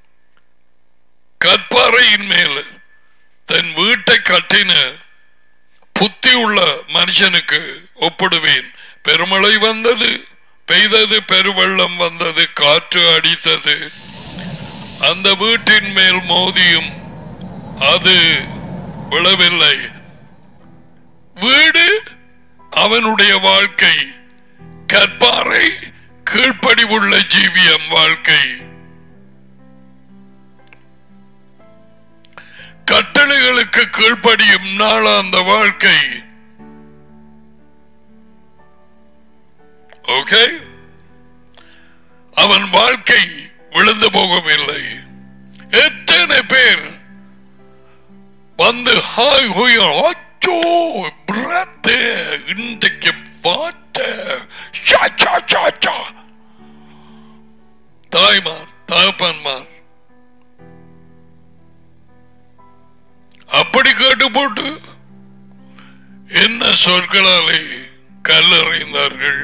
கற்பாறையின் மேல் தன் வீட்டை கட்டின புத்தி உள்ள மனுஷனுக்கு ஒப்பிடுவேன். பெருமழை வந்தது, பெய்தது, பெருவெள்ளம் வந்தது, காற்று அடித்தது, அந்த வீட்டின் மேல் மோதியும் அது விழவில்லை. வீடு அவனுடைய வாழ்க்கை, கற்பாறை கீழ்ப்படிவுள்ள ஜீவியம் வாழ்க்கை. கட்டளைகளுக்கு கீழ்ப்படியும் நாளாந்த வாழ்க்கை. ஓகே, அவன் வாழ்க்கை விழுந்து போகவில்லை. எத்தனை பேர் வந்து ஹாய் ஹோயோ அச்சோ பிரத் இன்றைக்கு பார்த்த தாய்மார் தகப்பன்மார் அப்படி கேட்டு போட்டு என்ன சொற்களாலே கல்லறைந்தார்கள்.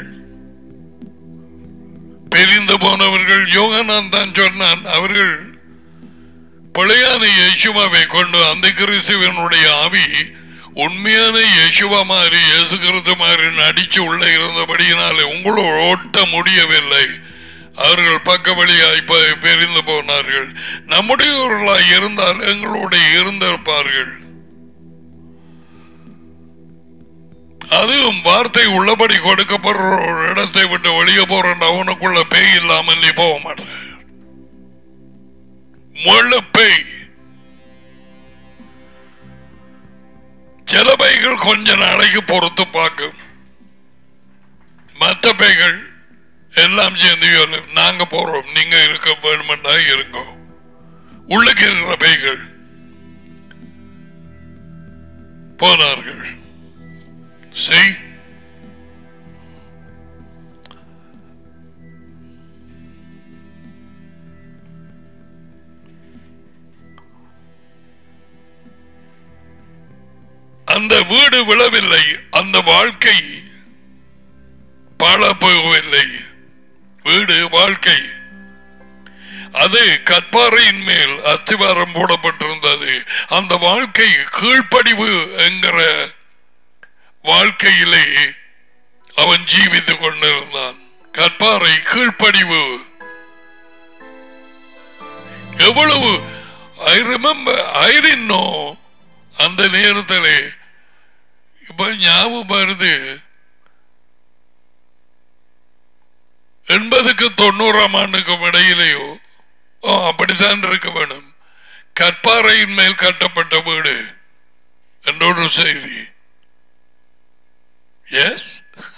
பிரிந்து போனவர்கள் யோகனான் தான் சொன்னான். அவர்கள் பழையான இயேசுவாவை கொண்டு அந்த கிறிஸ்துவனுடைய ஆவி உண்மையான இயேசுவா மாதிரி இயேசு கிறிஸ்து மாதிரி நடிச்சு உள்ள இருந்தபடியினாலே உங்களோட ஓட்ட முடியவில்லை. அவர்கள் பக்க வழியாய் பிரிந்து போனார்கள். நம்முடையவர்களாய் இருந்தால் எங்களோட இருந்திருப்பார்கள். அதுவும் வார்த்தை உள்ளபடி கொடுக்கப்படுற ஒரு இடத்தை விட்டு வெளியே போறேன், அவனுக்குள்ள பேய் இல்லாமல் நீ போக மாட்டேன். முழு பேய். சில பேய்கள் கொஞ்ச நாளைக்கு பொறுத்து பார்க்கும், மற்ற பேய்கள் எல்லாம் சேர்ந்து நாங்க போறோம், நீங்க இருக்க வேணுமெண்டா இருங்க. உள்ளுக்கு இருக்கிற பேய்கள் போனார்கள். See? அந்த வீடு விழவில்லை, அந்த வாழ்க்கை பாழ போகவில்லை. வீடு வாழ்க்கை அது கற்பாறையின் மேல் அத்திவாரம் போடப்பட்டிருந்தது. அந்த வாழ்க்கை கீழ்ப்படிவு என்கிற வாழ்க்கையிலே அவன் ஜீவித்துக் கொண்டிருந்தான். கற்பாறை கீழ்ப்படிவு எவ்வளவு I remember I didn't know அந்த நேரத்திலே. இப்ப ஞாபகம் வருது, எண்பதுக்கு தொண்ணூறாம் ஆண்டுக்கும் இடையிலேயோ அப்படித்தான் இருக்க வேண்டும். கற்பாறையின் மேல் கட்டப்பட்ட வீடு என்றொரு செய்தி. எஸ்,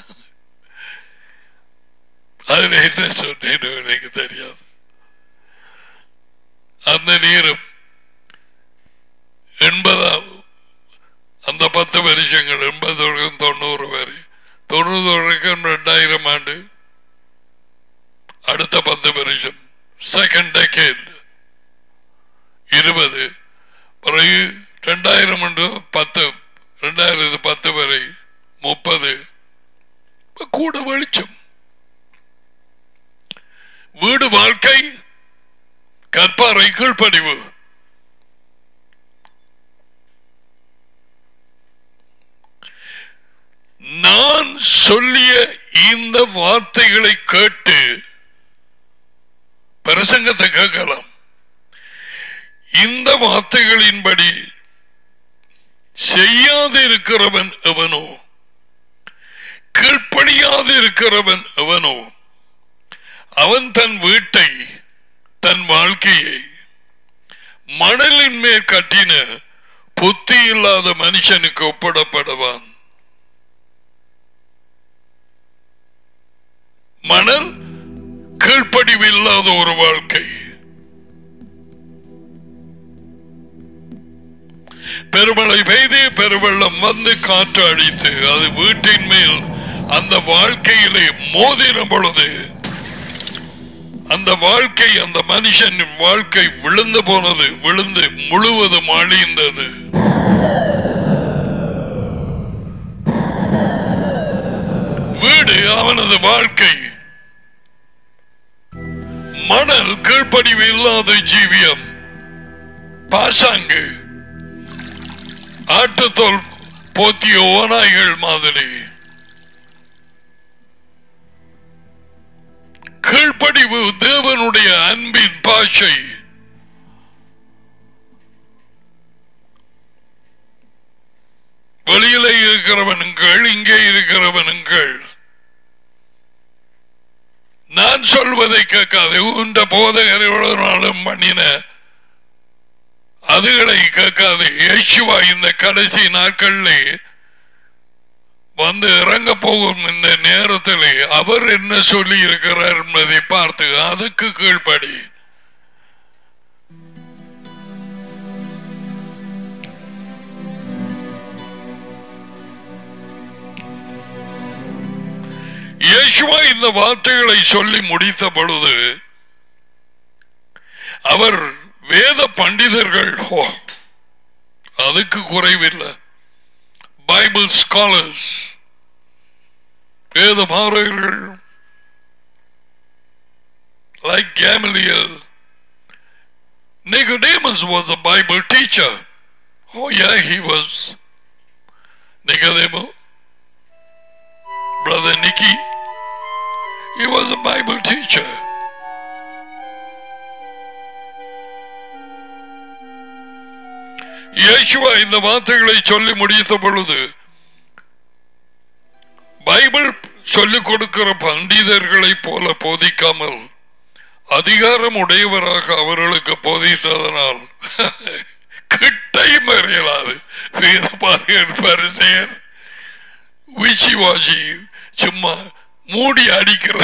அதுல என்ன சொன்னேன் எனக்கு தெரியாது. அந்த நேரம் எண்பதாம் அந்த பத்து வருஷங்கள் எண்பது வரைக்கும் தொண்ணூறு வரை, தொண்ணூறு வரைக்கும் ரெண்டாயிரம் ஆண்டு, அடுத்த பத்து வருஷம் செகண்ட் டெக்கேட் இருபது, பிறகு ரெண்டாயிரம் பத்து, ரெண்டாயிரத்து பத்து வரை முப்பது, கூட வெளிச்சம். வீடு வாழ்க்கை கற்பாறை கீழ்ப்படிவு. நான் சொல்லிய இந்த வார்த்தைகளை கேட்டு பிரசங்கத்தை கேட்கலாம். இந்த வார்த்தைகளின்படி செய்யாது இருக்கிறவன் எவனோ, கீழ்ப்படியாது இருக்கிறவன் எவனோ, அவன் தன் வீட்டை தன் வாழ்க்கையை மணலின் மேல் கட்டின புத்தி இல்லாத மனுஷனுக்கு ஒப்பிடப்படுவான். மணல் கீழ்ப்படிவு இல்லாத ஒரு வாழ்க்கை. பெருமழை பெய்து பெருவெள்ளம் வந்து காற்று அடித்து அது வீட்டின் மேல் அந்த வாழ்க்கையிலே மோதின பொழுது அந்த வாழ்க்கை, அந்த மனுஷனின் வாழ்க்கை விழுந்து போனது, விழுந்து முழுவதும் அழிந்தது. வீடு அவனது வாழ்க்கை. மணல் கீழ்ப்படிவு இல்லாத ஜீவியம், பாசாங்கு, ஆட்டுத்தோல் போத்திய ஓநாய்கள் மாதிரி. கீழ்ப்படிவு தேவனுடைய அன்பின் பாஷை. வெளியிலே இருக்கிறவனுங்கள், இங்கே இருக்கிறவனுங்கள். நான் சொல்வதை கேட்காது, உண்ட போதகர்களும் பண்ணின அதுகளை கேட்காது. இயேசுவா இந்த கடைசி நாட்களிலே வந்து இறங்க போகும் இந்த நேரத்திலே அவர் என்ன சொல்லி இருக்கிறார் என்பதை பார்த்து அதுக்கு கீழ்ப்படி. இயேசுவா இந்த வார்த்தைகளை சொல்லி முடித்த பொழுது அவர் வேத பண்டிதர்கள், அதுக்கு குறைவில்லை, பைபிள் ஸ்காலர்ஸ், வேத மாணவர்கள் like Gamaliel. Nicodemus was a Bible teacher. Oh yeah, he was. Nicodemus, brother Nicky, he was a Bible teacher. இயேசுவா இந்த வார்த்தைகளை சொல்லி முடித்த பொழுது பைபிள் சொல்லிக் கொடுக்கிற பண்டிதர்களை போல போதிக்காமல் அதிகாரம் உடையவராக அவர்களுக்கு போதித்ததனால் கிட்டை மறியலாது பரிசெயர் வீச்சி வாசி சும்மா மூடி அடிக்கிற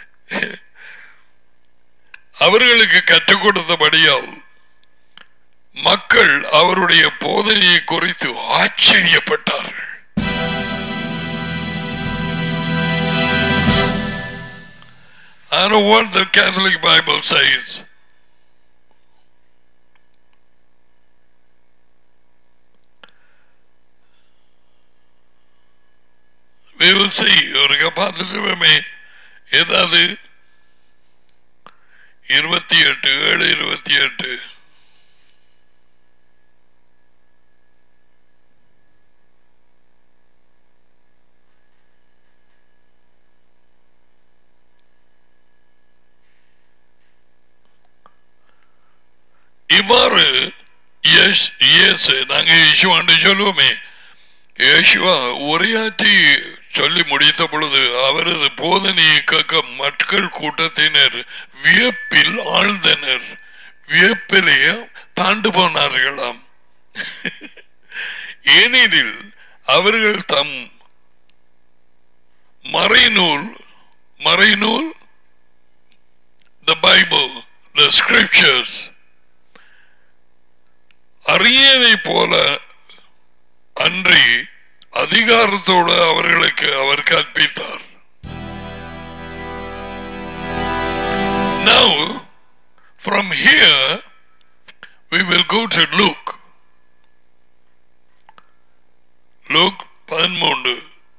அவர்களுக்கு கற்றுக் கொடுத்தபடியால் மக்கள் அவருடைய போதனையை குறித்து ஆச்சரியப்பட்டார்கள். I don't know what the Catholic Bible says. We will see. ஒரு பார்த்துட்டுமே ஏதாவது இருபத்தி எட்டு ஏழு இருபத்தி எட்டு இவ்வாறு இயேசு நாங்க இயேசுவான்னு சொல்லுவோமே, இயேசுவா உரையாற்றி சொல்லி முடித்த பொழுது அவரது போதனையை கேட்க மக்கள் கூட்டத்தினர் வியப்பில் ஆழ்ந்தனர், வியப்பிலேயே தாண்டு போனார்களாம். ஏனெனில் அவர்கள் தம் மறைநூல் மறைநூல் the Bible, the scriptures அறியனை போல அன்றி அதிகாரத்தோடு அவர்களுக்கு அவர் கற்பித்தார். Now from here we will go to Luke. Luke பதிமூன்று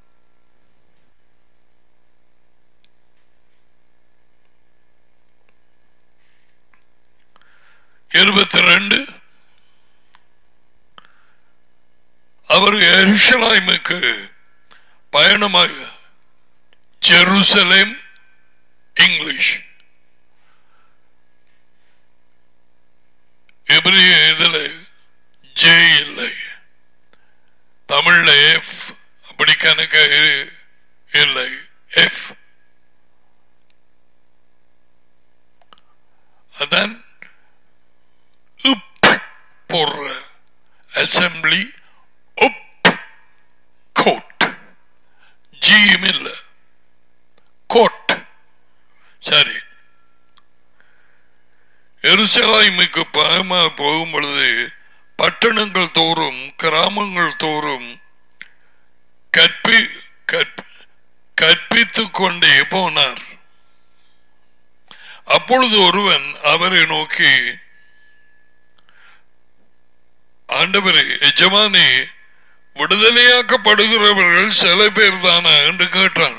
இருபத்தி ரெண்டு. அவர் எருசலேமுக்கு பயணமாக ஜெருசலேம் இங்கிலீஷ் எபிரிய இதில் ஜே இல்லை, தமிழ்ல எஃப் அப்படி கணக்க இல்லை. எஃப் அதான் போடுற அசம்பிளி கோட் ஜியும் இல்ல கோட். சரி, எருசலேமுக்கு பயமாக போகும் பொழுது பட்டணங்கள் தோறும் கிராமங்கள் தோறும் கற்பி கற்பித்துக் கொண்டே போனார். அப்பொழுது ஒருவன் அவரை நோக்கி, ஆண்டவரே, எஜமானே, விடுதலையாக்கப்படுகிறவர்கள் சில பேர் தானா என்று கேட்டான்.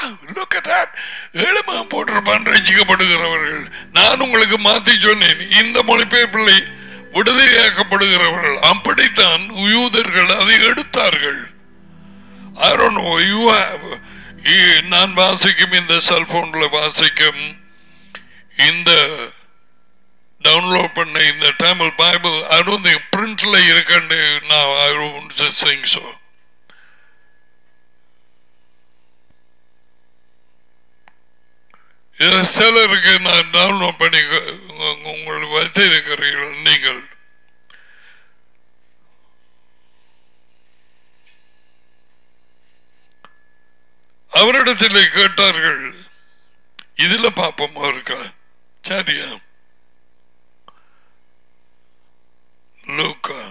ஏழுமா போட்டிருப்பான் ரசிக்கப்படுகிறவர்கள். நான் உங்களுக்கு மாத்தி சொன்னேன், இந்த மொழிபெயர்ப்பில்லை விடுதலையாக்கப்படுகிறவர்கள். அப்படித்தான் யூதர்கள் அதை எடுத்தார்கள். I don't know, you have, நான் வாசிக்கும் இந்த செல்போன்ல வாசிக்கும் இந்த டவுன்லோட் பண்ண இந்த Tamil Bible I don't think printல இருக்கண்டு. நான் I don't just think so. சிலருக்கு நான் டவுன்லோட் பண்ணி உங்களுக்கு வைத்திருக்கிறீர்கள். நீங்கள் அவரிடத்தில் கேட்டார்கள், இதுல பாப்பமா இருக்கா? சரியா? லூக்கா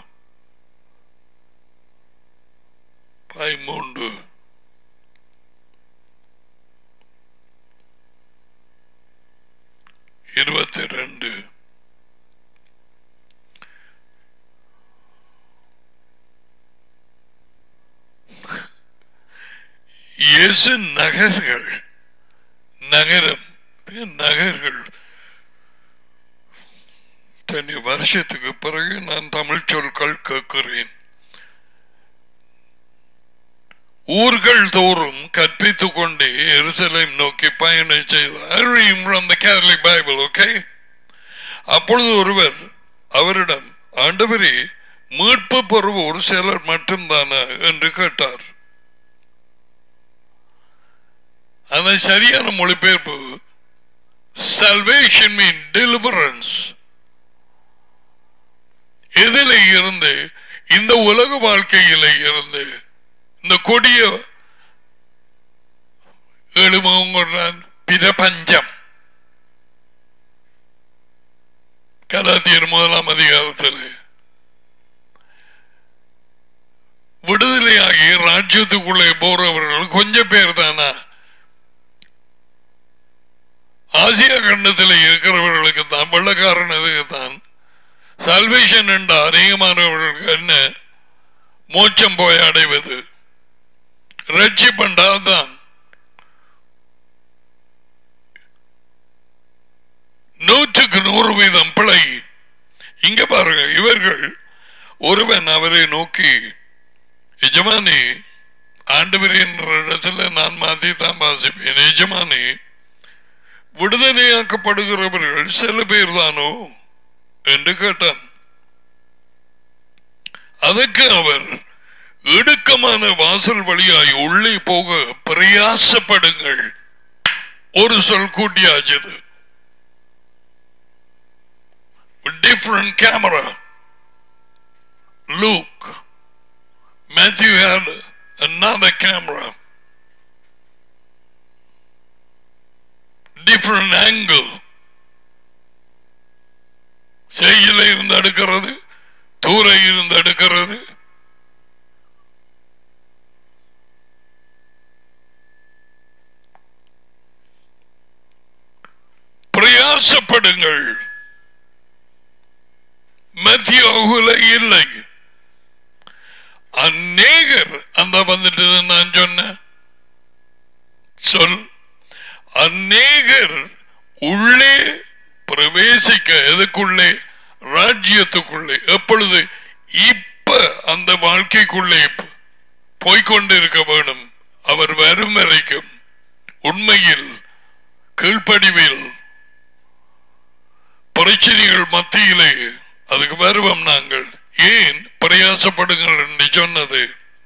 பதிமூன்று இருபத்தி ரெண்டு. இயேசு நகர்கள் நகரம் நகர்கள் தனி வருஷத்துக்கு பிறகு நான் தமிழ் சொற்கள் கேட்கிறேன். ஊர்கள் தோறும் கற்பித்துக் கொண்டே எருசலேம் நோக்கி பயணம் செய்தார். அப்பொழுது ஒருவர் அவரிடம், ஆண்டவரே, மீட்பு பெறுவோர் சிலர் மட்டும்தானா என்று கேட்டார். அந்த சரியான மொழிபெயர்ப்பு salvation means deliverance. எதில இருந்து? இந்த உலக வாழ்க்கையில இருந்து, இந்த கொடிய எழுமங்கிறான் பிரபஞ்சம். கலாத்தியர் முதலாம் அதிகாரத்தில் ராஜ்யத்துக்குள்ளே போறவர்கள் கொஞ்சம் பேர் தானா? ஆசியா கண்டத்தில் இருக்கிறவர்களுக்கு தான், வெள்ளக்காரனுக்கு தான் சால்வேஷன் என்ற அநேகமானவர்களுக்கு என்ன மோட்சம் போய் அடைவது, ரட்சிப்பண்டால்தான். நூற்றுக்கு நூறு வீதம் பிழை. இங்க பாருங்க, இவர்கள் ஒருவன் அவரை நோக்கி, எஜமானி, ஆண்டவரே என்ற இடத்துல நான் மாத்தி தான் வாசிப்பேன், எஜமானி விடுதலையாக்கப்படுகிறவர்கள் சில பேர் தானோ என்று கேட்டான். அதற்கு அவர், இடுக்கமான வாசல் வழியாய் உள்ளே போக பிரயாசப்படுங்கள். ஒரு சொல் கூட்டியாச்சது. Different camera. Luke, Matthew had another camera, different angle. செய்யில இருந்து எடுக்கிறது, தூர இருந்து எடுக்கிறது. பிரயாசப்படுங்கள். மத்தியோகுல இல்லை. அநேகர் அந்த வந்துட்டு நான் சொன்ன சொல், அநேகர் உள்ளே பிரவேசிக்க, எதுக்குள்ளே? ராஜ்யத்துக்குள்ளே. எப்பொழுது? இப்ப அந்த வாழ்க்கைக்குள்ளே போய்கொண்டிருக்க வேணும். அவர் வரும் வரைக்கும் உண்மையில் கீழ்ப்படிவில் பிரச்சனைகள் மத்தியிலே அதுக்கு வருவோம் நாங்கள். ஏன் பிரயாசப்படுங்கள் என்று சொன்னது?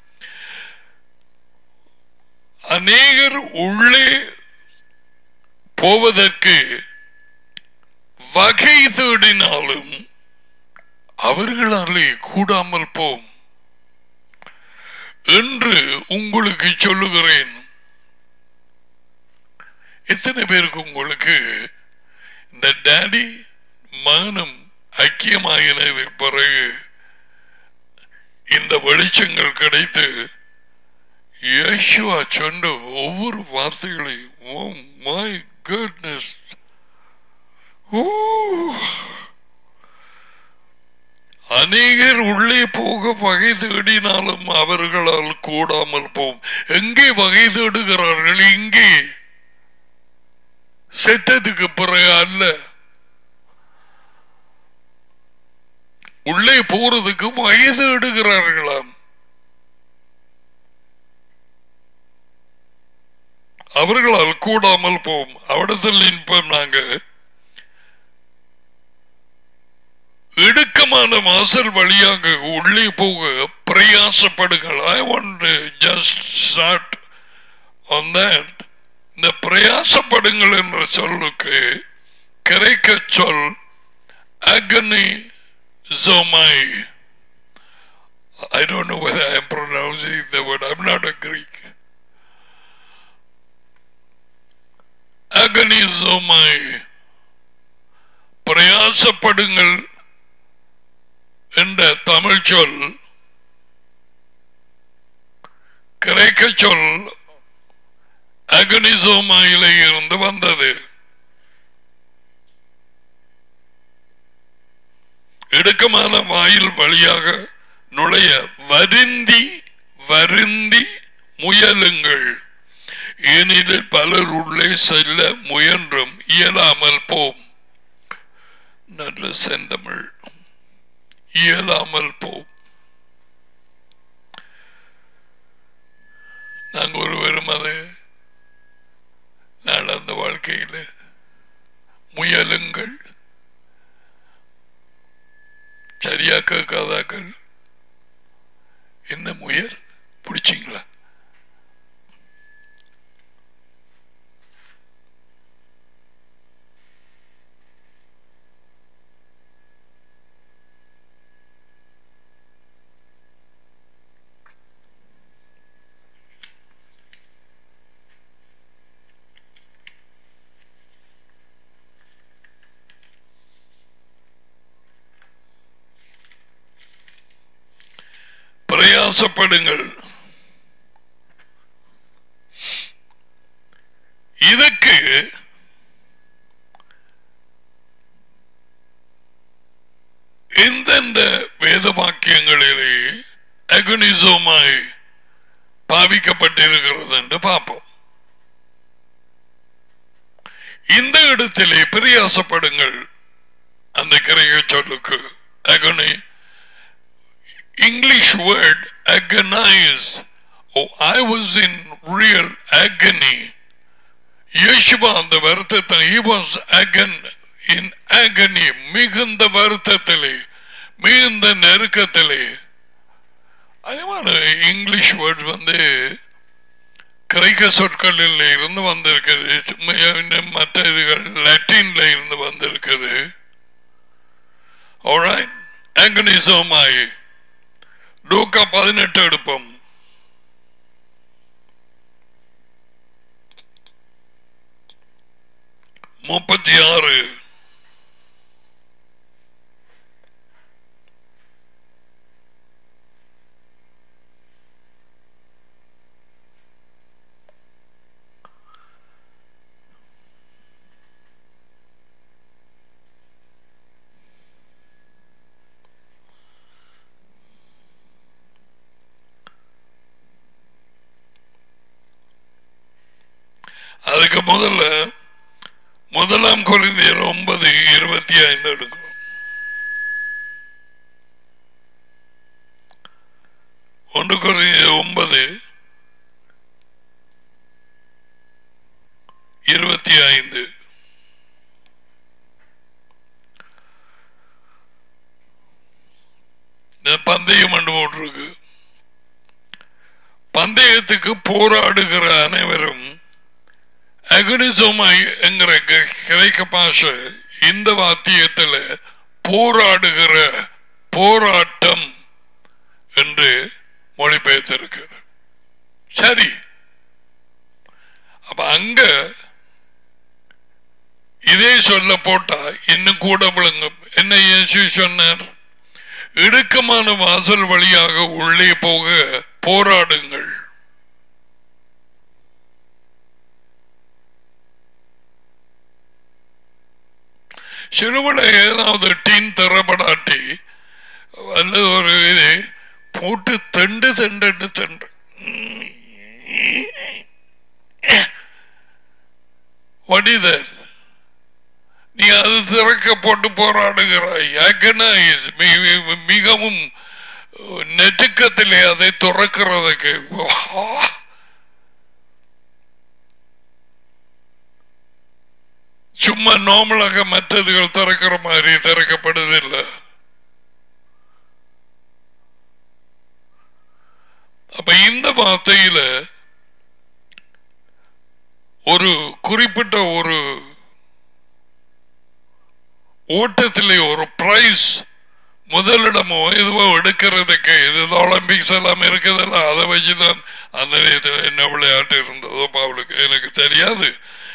அநேகர் உள்ளே போவதற்கு வகை தேடினாலும் அவர்களாலே கூடாமல் போம் என்று உங்களுக்கு சொல்லுகிறேன். எத்தனை பேருக்கு உங்களுக்கு இந்த டாடி மகனும் ஐக்கியமாகினது பிறகு இந்த வெளிச்சங்கள் கிடைத்து யேசுவா சொன்ன ஒவ்வொரு வார்த்தைகளையும், ஓ மை குட்னஸ், அநேகர் உள்ளே போக வகை தேடினாலும் அவர்களால் கூடாமல் போம். எங்கே வகை தேடுகிறார்கள்? இங்கே செத்ததுக்கு பிறகு அல்ல, உள்ளே போறதுக்கு வயது எடுக்கிறார்களாம். அவர்களால் கூடாமல் போம். அவிடத்தில் நிற்போம் நாங்க. இடுக்கமான வாசல் வழியாக உள்ளே போக பிரயாசப்படுங்கள். I want to just start on that. இந்த பிரயாசப்படுங்கள் என்ற சொல்லுக்கு கிரேக்க சொல் agony zomai. I don't know whether I am pronouncing the word. I'm not a Greek. agony zomai. பிரயாசப்படுங்கள் என்ற தமிழ் சொல் கிரேக்க சொல் அகனிசோமாயிலே இருந்து வந்தது. இடுக்கமான வாயில் வழியாக நுழைய வருந்தி வருந்தி முயலுங்கள். ஏனெனில் பலர் உள்ளே செல்ல முயன்றும் இயலாமல் போம். நல்ல செந்தமிழ். இயலாமல் போம். நாங்கள் ஒருவரும் அது நடந்த வாழ்க்கையில் முயலுங்கள். சரியா கேட்காதாக்கள் என்ன முயல் பிடிச்சிங்களா? பிரயாசப்படுங்கள். எந்தெந்த வேத வாக்கியங்களிலே அகனிசோமாய் பாவிக்கப்பட்டிருக்கிறது என்று பார்ப்போம். இந்த இடத்திலே பிரயாசப்படுங்கள். அந்த கிரக சொல்லுக்கு agony, English word agonize. Oh, I was in real agony. Yeshua அந்த வருத்தத்தில் he was agon in agony, மிகுந்த வருத்தத்திலே, மிகுந்த நெருக்கத்திலே. அதேமான இங்கிலீஷ் வேர்ட் வந்து கிரேக்க சொற்களில் இருந்து வந்திருக்குது, மற்ற இதுகள் லத்தீன்ல இருந்து வந்திருக்குது. Alright, agonisomai. லூக்கா பதினெட்டு எடுப்போம். முப்பத்தி ஆறு. அதுக்கு முதல்ல முதலாம் கொரிந்தியர் ஒன்பது இருபத்தி ஐந்து எடுக்கும். ஒன்று கொரிந்தியர் ஒன்பது இருபத்தி ஐந்து. பந்தயம் என்று போட்டிருக்கு. பந்தயத்துக்கு போராடுகிற அனைவரும் அகனிசோமாய் என்கிற கிரேக்க பாஷை இந்த வாத்தியத்தில் போராடுகிற போராட்டம் என்று மொழிபெயர்த்திருக்கிறது. சரி, அப்ப அங்க இதே சொல்ல போட்டா இன்னும் கூட விளங்கும். என்ன இயேசு சொன்னார்? இடுக்கமான வாசல் வழியாக உள்ளே போக போராடுங்கள். சிறுவனை ஏதாவது டீன் தரப்படாட்டி அல்லது ஒரு இது போட்டு தண்டு தண்டு தண்டு வடிதர் நீ அது திறக்க போட்டு போராடுகிறாய். மிகவும் நெருக்கத்திலே அதை துறக்கிறதுக்கு சும்மா நார்மலாக மற்றதுகள் திறக்கிற மாதிரி திறக்கப்படுதில்லை. அப்ப இந்த வார்த்தையில ஒரு குறிப்பிட்ட ஒரு ஓட்டத்திலே ஒரு பிரைஸ் முதலிடமோ எதுவோ எடுக்கிறதுக்கு இது ஒலிம்பிக்ஸ் எல்லாம் இருக்குதுல்ல, அதை வச்சுதான் அந்த நேரத்தில் என்ன விளையாட்டு இருந்ததோ அவளுக்கு எனக்கு தெரியாது.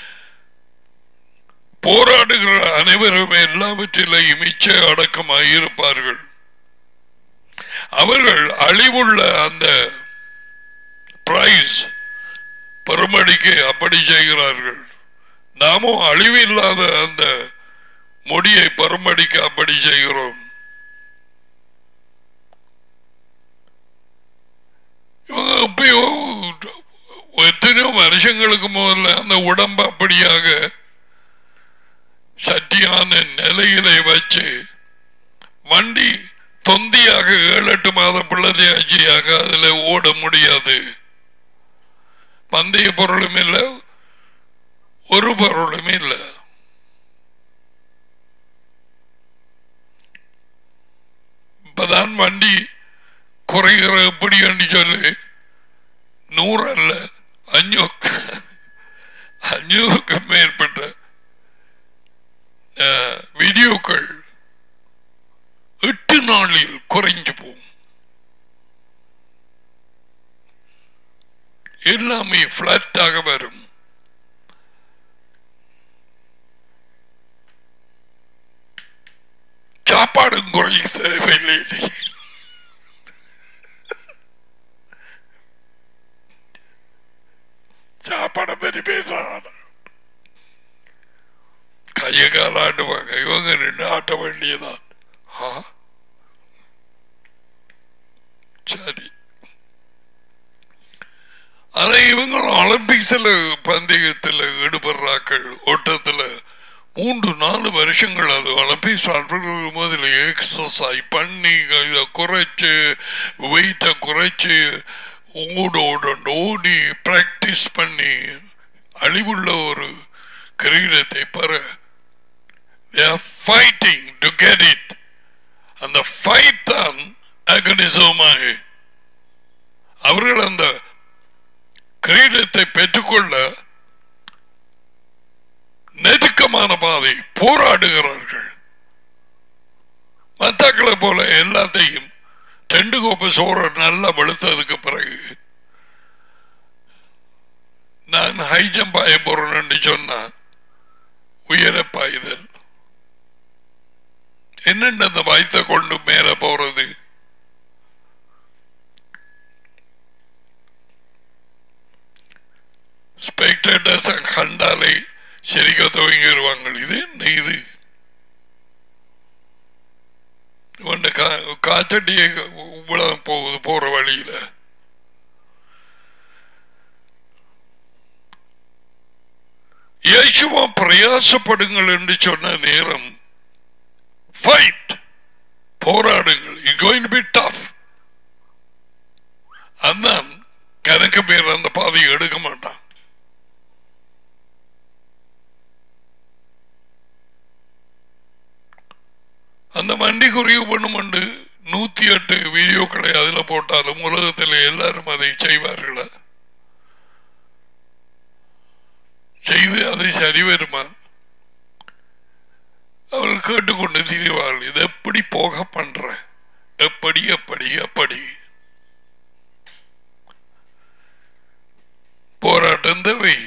போராடுகிற அனைவருமே எல்லாவற்றிலையும் இச்சை அடக்கமாக இருப்பார்கள். அவர்கள் அழிவுள்ள அந்த பிரைஸ் பெருமடிக்கு அப்படி செய்கிறார்கள். நாமும் அழிவில்லாத அந்த முடியை பெருமடிக்கு அப்படி செய்கிறோம். எப்பயோ எத்தனையோ வருஷங்களுக்கு முதல்ல அந்த உடம்பு அப்படியாக சட்டியான நிலையிலே வச்சு வண்டி தொந்தியாக ஏழு எட்டு மாத பிள்ளையாச்சியாக அதுல ஓட முடியாது. பந்தய பொருளும் இல்லை, ஒரு பொருளும் இல்லை. இப்பதான் வண்டி குறைகிற எப்படி என்று சொல்லி நூறு அல்ல அஞ்சூறு அஞ்சூறுக்கும் மேற்பட்ட வீடியோக்கள் எட்டு நாளில் குறைஞ்சு போகும். எல்லாமே பிளாட்டாக வரும். சாப்பாடும் குறைய தேவையில்லை. சாப்பாடை பற்றி பேசுறாங்க. கைய கால ஆட்டுவாங்க, இவங்க நின்று ஆட்ட வேண்டியதான். சரி, அதை இவங்க ஒலிம்பிக்ஸ்ல பந்தயத்தில் ஈடுபடுறாக்கள் ஓட்டத்தில் மூன்று நாலு வருஷங்கள் அது ஒலிம்பிக்ஸ் முதல்ல எக்ஸசைஸ் பண்ணி இதை குறைச்சு வெயிட்டை குறைச்சு ஓட ஓட ஓடி பிராக்டிஸ் பண்ணி அழிவுள்ள ஒரு கிரீடத்தை பெற they are fighting to get it. அந்த ஃபைட் தான் அகனிசமாக அவர்கள் அந்த கிரீடத்தை பெற்றுக்கொள்ள நெருக்கமான பாதை போராடுகிறார்கள். மத்தாக்களை போல எல்லாத்தையும் ரெண்டு கோப்பை சோறு நல்லா வெளுத்ததுக்கு பிறகு நான் ஹை ஜம்ப் ஆய போறேன்னு சொன்னா உயர பாய்தல் என்னென்ன அந்த வாய்த்த கொண்டு மேல போறது. ஸ்பெக்டேட்டர்ஸ் கண்டாலே சிரிக்க துவங்கிடுவாங்க. இது என்ன இது காத்தட்டியே இவ்வளவு போகுது போற வழியில. இயேசுவா பிரயாசப்படுங்கள் என்று சொன்ன நேரம் ஃபைட் போராடுங்கள். It's going to be tough. அதான் கணக்கு பேர் அந்த பாதையை எடுக்க மாட்டான். அந்த வண்டி குறைவு பண்ணும் நூத்தி எட்டு வீடியோக்களை அதுல போட்டாலும் உலகத்தில் எல்லாரும் அதை செய்வார்களா? செய்து அதை சரி வருமா? அவர்கள் கேட்டுக்கொண்டு திரிவார்கள். இது எப்படி போக பண்ற எப்படி எப்படி எப்படி போராட்டம் தேவை.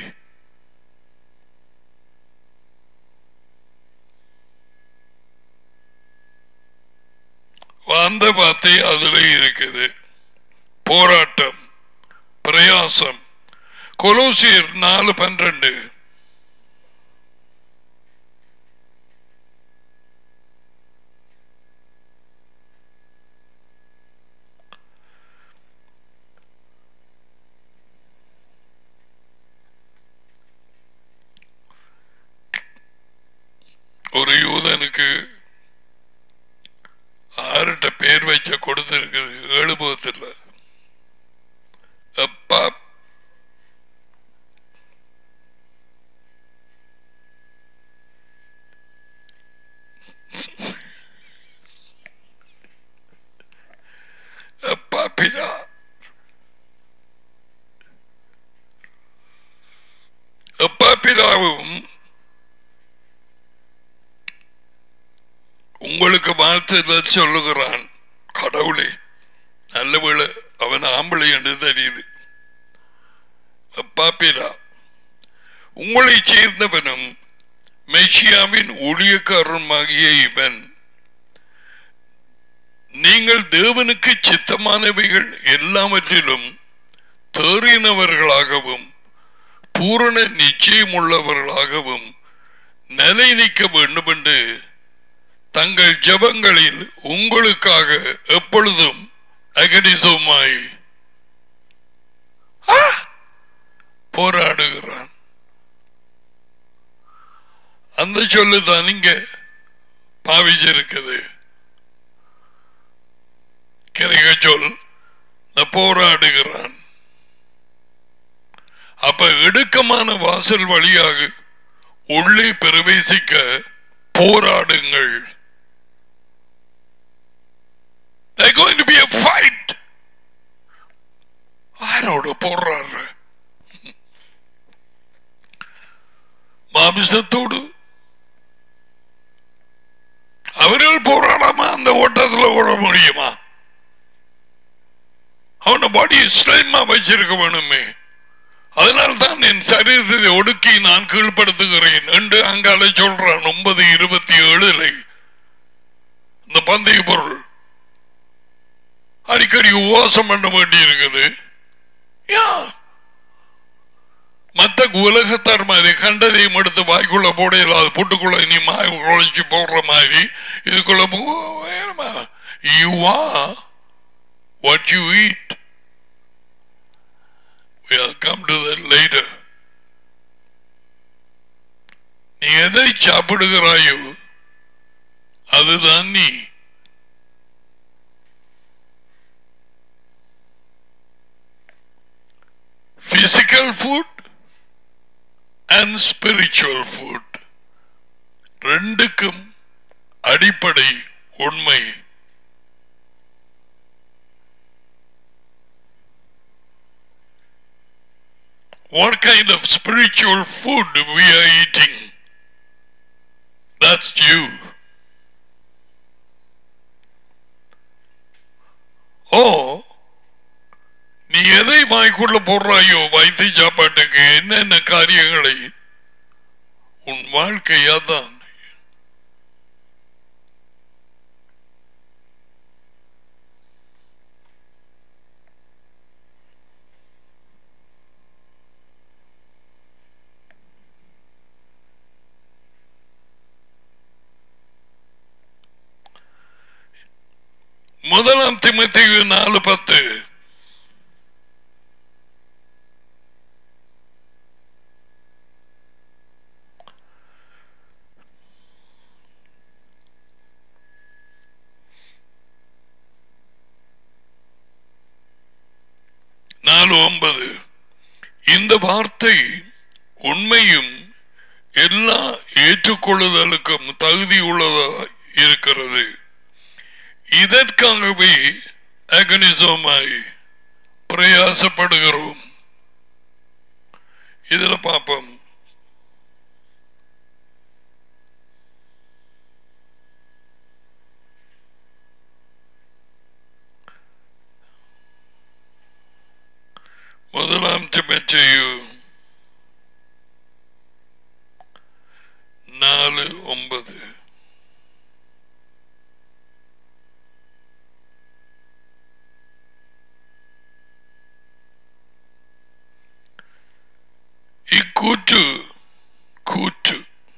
அந்த வார்த்தை அதுல இருக்குது. போராட்டம் பிரயாசம். கொலோசியர் நாலு பன்னிரண்டு ஒரு யூதனுக்கு ஆறுட்ட பேர் வைக்க கொடுத்திருக்குது எழுபத்தில். அப்பா அப்பா பிதா அப்பா பிதாவும் உங்களுக்கு வாழ்த்துதல் சொல்லுகிறான். கடவுளே நல்ல வேளை அவன் ஆம்பளை என்று தெரியுது. அப்பா பிதா உங்களை சேர்ந்தவனும் மெஷியாவின் ஊழியக்காரனுமாகிய இவன் நீங்கள் தேவனுக்கு சித்தமானவைகள் எல்லாவற்றிலும் தேறினவர்களாகவும் பூரண நிச்சயம் உள்ளவர்களாகவும் நிலை நிற்க வேண்டும் என்று தங்கள் ஜபங்களில் உங்களுக்காக எப்பொழுதும் அகனிசமாய் போராடுகிறான். அந்த சொல்லுதான் இங்க பாவிச்சிருக்குது. கிரக சொல் போராடுகிறான். அப்ப இடுக்கமான வாசல் வழியாக உள்ளே பிரவேசிக்க போராடுங்கள். There's going to be a fight. ஆரோடு போராடுற மாமிசத்தோடு அவர்கள் போராடாம அந்த ஓட்டத்தில் ஓட முடியுமா? அவன பாடியை ஸ்ட்ரெயிமா வச்சிருக்க வேணுமே. அதனால்தான் என் சரீரத்தை ஒடுக்கி நான் கீழ்படுத்துகிறேன் என்று அங்கால சொல்றான். ஒன்பது இருபத்தி ஏழுல இந்த பந்தய பொருள் அடிக்கடி உபவாசம் பண்ண வேண்டி இருக்குது. மத்த உலகத்தார் மாதிரி கண்டதையும் எடுத்து வாய்க்குள்ள போட இல்லாத புட்டுக்குள்ள இனி மாய் குழைச்சி போடுற மாதிரி இதுக்குள்ள what you eat. We'll come to that later. நீ எதை சாப்பிடுகிறாயோ அதுதான் நீ. Physical food and spiritual food ரெண்டுக்கும் அடிப்படை உண்மை. What kind of spiritual food we are eating? That's you. Oh, நீ எதை வாய்க்குள்ள போடுறாயோ வைத்திய சாப்பாட்டுக்கு என்னென்ன காரியங்களை உன் வாழ்க்கையாதான். முதலாம் தீமோத்தேயு நாலு பத்து. நாலு ஒன்பது. இந்த வார்த்தை உண்மையும் எல்லா ஏற்றுக்கொள்ளுதலுக்கும் தகுதி உள்ளதாக இருக்கிறது. இதற்காகவே அகனிசமாய் பிரயாசப்படுகிறோம். இதுல பாப்போம். முதலாம் தீமோத்தேயு நாலு ஒன்பது. இக்கூற்று கூற்று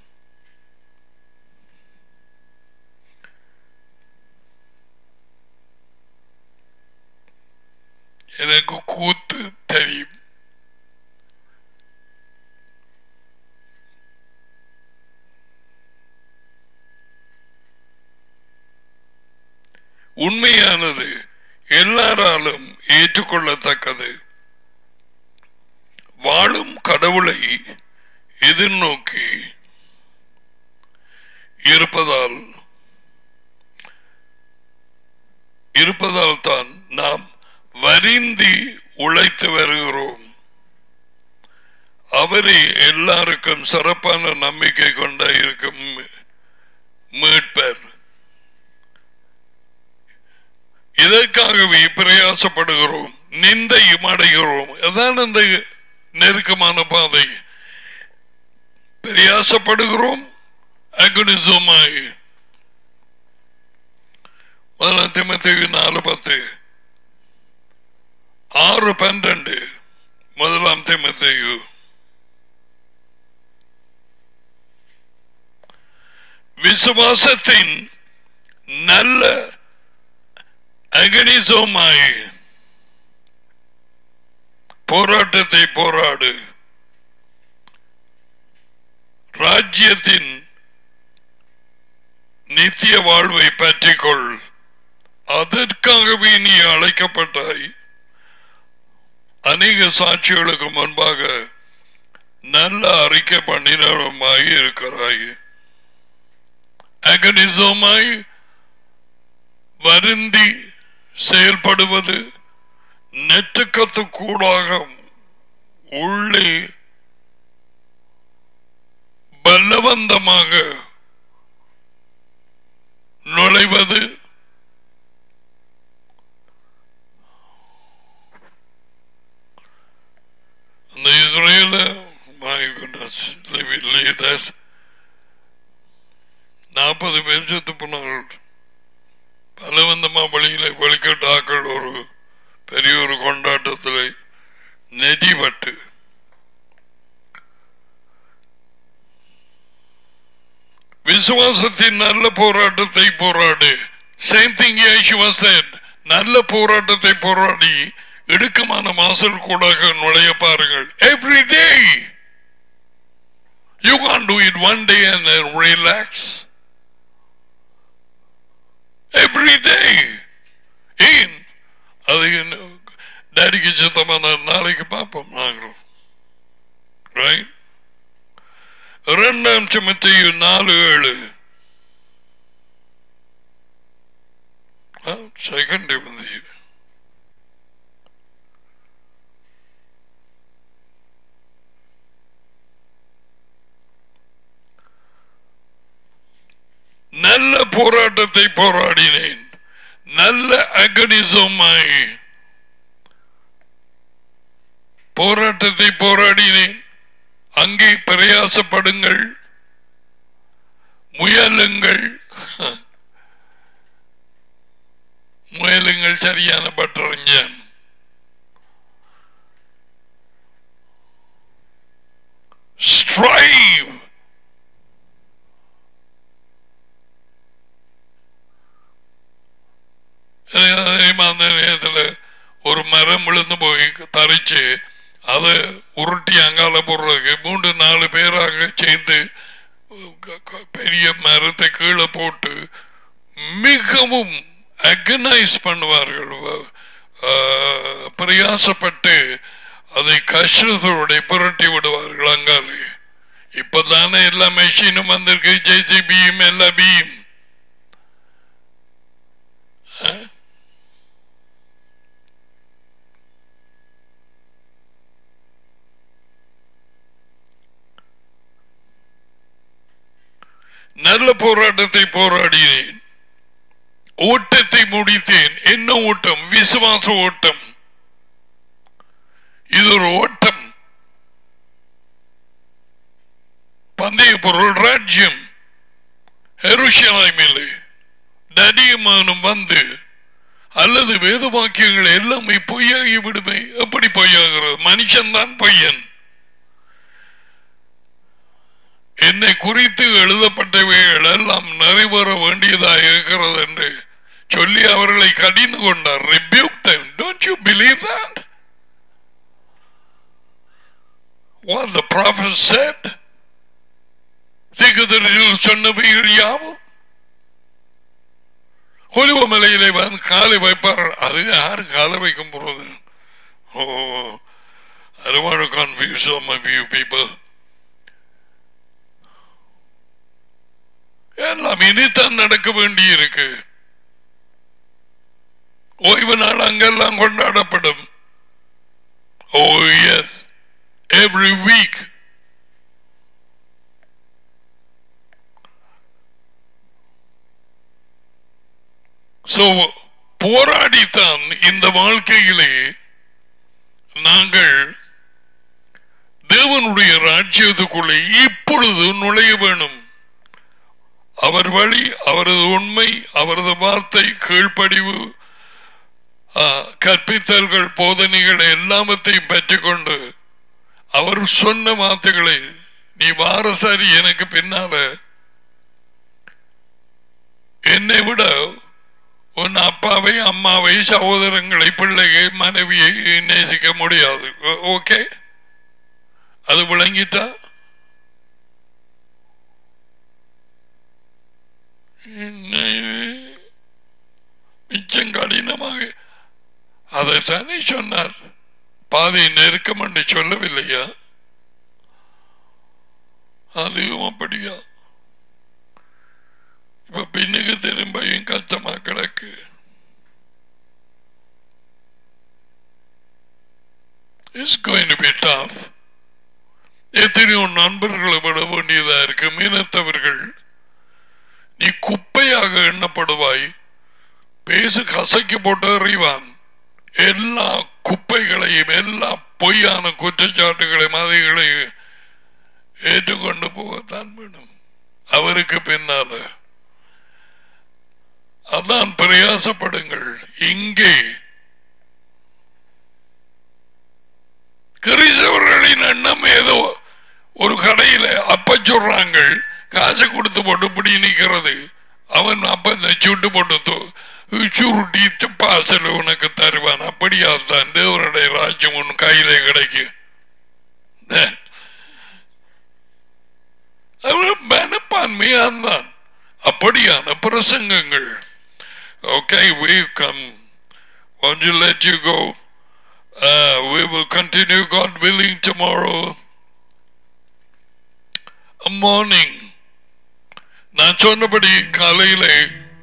எனக்கு கூத்து தெரியும். உண்மையானது, எல்லாராலும் ஏற்றுக்கொள்ளத்தக்கது, வாழும் கடவுளை எதிர்நோக்கி இருப்பதால் இருப்பதால் தான் நாம் வருந்தி உழைத்து வருகிறோம். அவரே எல்லாருக்கும் சிறப்பான நம்பிக்கை கொண்ட இருக்கும் மீட்பர். இதற்காகவே பிரயாசப்படுகிறோம், நிந்தையும் அடைகிறோம். அதான் இந்த நெருக்கமான பாதை. பிரயாசப்படுகிறோம் அகனிசமாய். முதலாம் தீமோத்தேயு நாலு பத்து. ஆறு பன்னிரண்டு. முதலாம் தீமோத்தேயு விசுவாசத்தின் நல்ல அகனிசமாய் போராட்டத்தை போராடு, ராஜ்யத்தின் நித்திய வாழ்வை பற்றிக்கொள். அதற்காகவே நீ அழைக்கப்பட்டாய். அநேக சாட்சிகளுக்கு முன்பாக நல்ல அறிக்கை பண்ணினருமாய் இருக்கிறாய். அகனிசமாய் வருந்தி செயல்படுவது நெற்றுக்கத்து கூடாக உள்ளே பலவந்தமாக நுழைவது. அந்த இஸ்ரேல நாற்பது பேர் செத்து போனார்கள். பலவந்தமா வழியில வெளிக்கட்டாக்கள் ஒரு பெரிய ஒரு கொண்டாட்டத்தில் நெடிபட்டு விசுவாசத்தின் நல்ல போராட்டத்தை போராடு. Same thing Yeshua said, நல்ல போராட்டத்தை போராடி இடுக்கமான மாசல் கூட நுழைய பாருங்கள். Every day you can't do it one day and then relax. Every day. ஏன் அது டாடிக்கு சித்தமான நாளைக்கு பார்ப்போம் நாங்கள். ரைட். இரண்டாம் தீமோத்தேயு நாலு ஏழு செகண்ட் வந்து நல்ல போராட்டத்தை போராடினேன், நல்ல அகனிசமாய் போராட்டத்தை போராடினேன். அங்கே பிரயாசப்படுங்கள், முயலுங்கள். முயலுங்கள் சரியான பற்றறிஞன். ஸ்ட்ரைவ். அந்த நேரத்தில் ஒரு மரம் விழுந்து போய் தரிச்சு அதை உருட்டி அங்கால போடுறதுக்கு மூன்று நாலு பேராக சேர்ந்து பெரிய மரத்தை கீழே போட்டு மிகவும் அகனைஸ் பண்ணுவார்கள், பிரயாசப்பட்டு அதை கஷ்டத்தோட புரட்டி விடுவார்கள் அங்காலே. இப்பதானே எல்லா மெஷினும் வந்திருக்கு, ஜேசிபியும் எல்லா பியும். நல்ல போராட்டத்தை போராடினேன், ஓட்டத்தை முடித்தேன். என்ன ஓட்டம்? விசுவாச ஓட்டம். இது ஒரு ஓட்டம். பந்தய பொருள் ராஜ்யம் எருசலேமிலே தடியமானும் வந்து அல்லது வேத வாக்கியங்கள் எல்லாமே பொய்யாகி விடுமே. எப்படி பொய்யாகிறது? மனுஷன் தான் பொய்யன். என்னை குறித்து எழுதப்பட்டவைகள் எல்லாம் நிறைவேற வேண்டியதாக இருக்கிறது என்று சொல்லி அவர்களை கடிந்து கொண்டார். Rebuke them. Don't you believe that? What the prophet said? தீர்க்கதரிசிகள் சொன்னவைகள் யாவும் ஒலிவமலையிலே வந்து காலை வைப்பார்கள். அது யாரு காலை வைக்கும் போறது? Oh, I don't want to confuse some of you people. எல்லாம் இனித்தான் நடக்க வேண்டி இருக்கு. ஓய்வு நாள் அங்கெல்லாம் கொண்டாடப்படும். Oh yes, every week. So போராடித்தான் இந்த வாழ்க்கையிலே நாங்கள் தேவனுடைய ராஜ்யத்துக்குள்ளே இப்பொழுது நுழைய வேணும். அவர் வழி, அவரது உண்மை, அவரது வார்த்தை, கீழ்ப்படிவு, கற்பித்தல்கள், போதனைகள் எல்லாவற்றையும் பெற்றுக்கொண்டு அவர் சொன்ன வார்த்தைகளை நீ வாரசாரி எனக்கு பின்னால என்னை விட உன் அப்பாவை, அம்மாவை, சகோதரங்களை, பிள்ளையை, மனைவியை நேசிக்க முடியாது. ஓகே, அது விளங்கிட்டா? மிச்சம் கடினமாக அதைத்தானே சொன்னார். பாதை நெருக்கம் என்று சொல்லவில்லையா? அதுவும் அப்படியா? இப்ப பின்னுக்கு திரும்பியும் கஷ்டமா கிடக்கு. It's going to be tough. எத்தனையோ நண்பர்களை விட வேண்டியதா இருக்கு. மீனத்தவர்கள் நீ குப்பையாக எண்ணப்படுவாய். பேசு கசக்கி போட்டு அறிவான். எல்லா குப்பைகளையும், எல்லா பொய்யான குற்றச்சாட்டுகளையும், அதைகளையும் ஏற்றுக்கொண்டு போகத்தான் வேணும் அவருக்கு பின்னால. அதான் பிரயாசப்படுங்கள். இங்கே கிறிஸ்தவர்களின் எண்ணம் ஏதோ ஒரு கடையில அப்ப சொல்றாங்க, காசு கொடுத்து போட்டு பிடி நிக்கிறது. அவன் அப்ப சுட்டு போட்டு சுருட்டி பாசல் உனக்கு தருவான். அப்படியா தான் தேவனுடைய ராஜ்யம் உன் கையிலே கிடைக்கும். மனப்பான்மையான் தான் அப்படியான பிரசங்கங்கள். Okay, we come. Won't you let you go? Uh, we will continue, God willing, tomorrow morning. நான் சொன்னபடி காலையிலே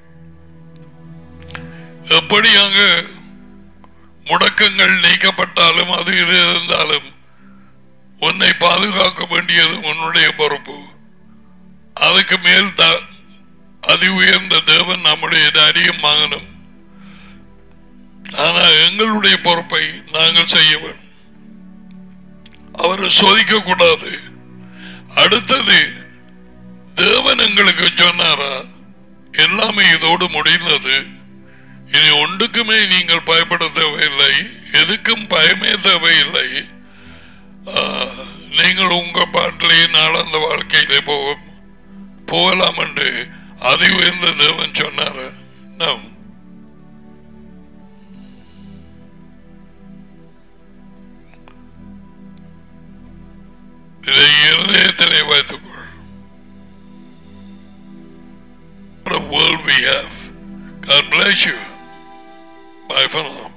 எப்படியாக முடக்கங்கள் நீக்கப்பட்டாலும் அது இது இருந்தாலும் உன்னை பாதுகாக்க வேண்டியது உன்னுடைய பொறுப்பு. அதுக்கு மேல் அதி உயர்ந்த தேவன் நம்முடைய அரியும் மகனும். ஆனால் எங்களுடைய பொறுப்பை நாங்கள் செய்ய வேண்டும். அவரை சோதிக்க கூடாது. அடுத்தது தேவன் எங்களுக்கு சொன்னாரா எல்லாமே இதோடு முடிந்தது, இனி ஒன்றுக்குமே நீங்கள் பயப்பட தேவையில்லை, எதுக்கும் பயமே தேவையில்லை, நீங்கள் உங்க பாட்டிலே நாளந்த வாழ்க்கையிலே போக போகலாம் என்று அதி உயர்ந்த தேவன் சொன்னார. நாம் இதை இருதயத்திலே வைத்துக்கொள். What a world we have. God bless you. Bye for now.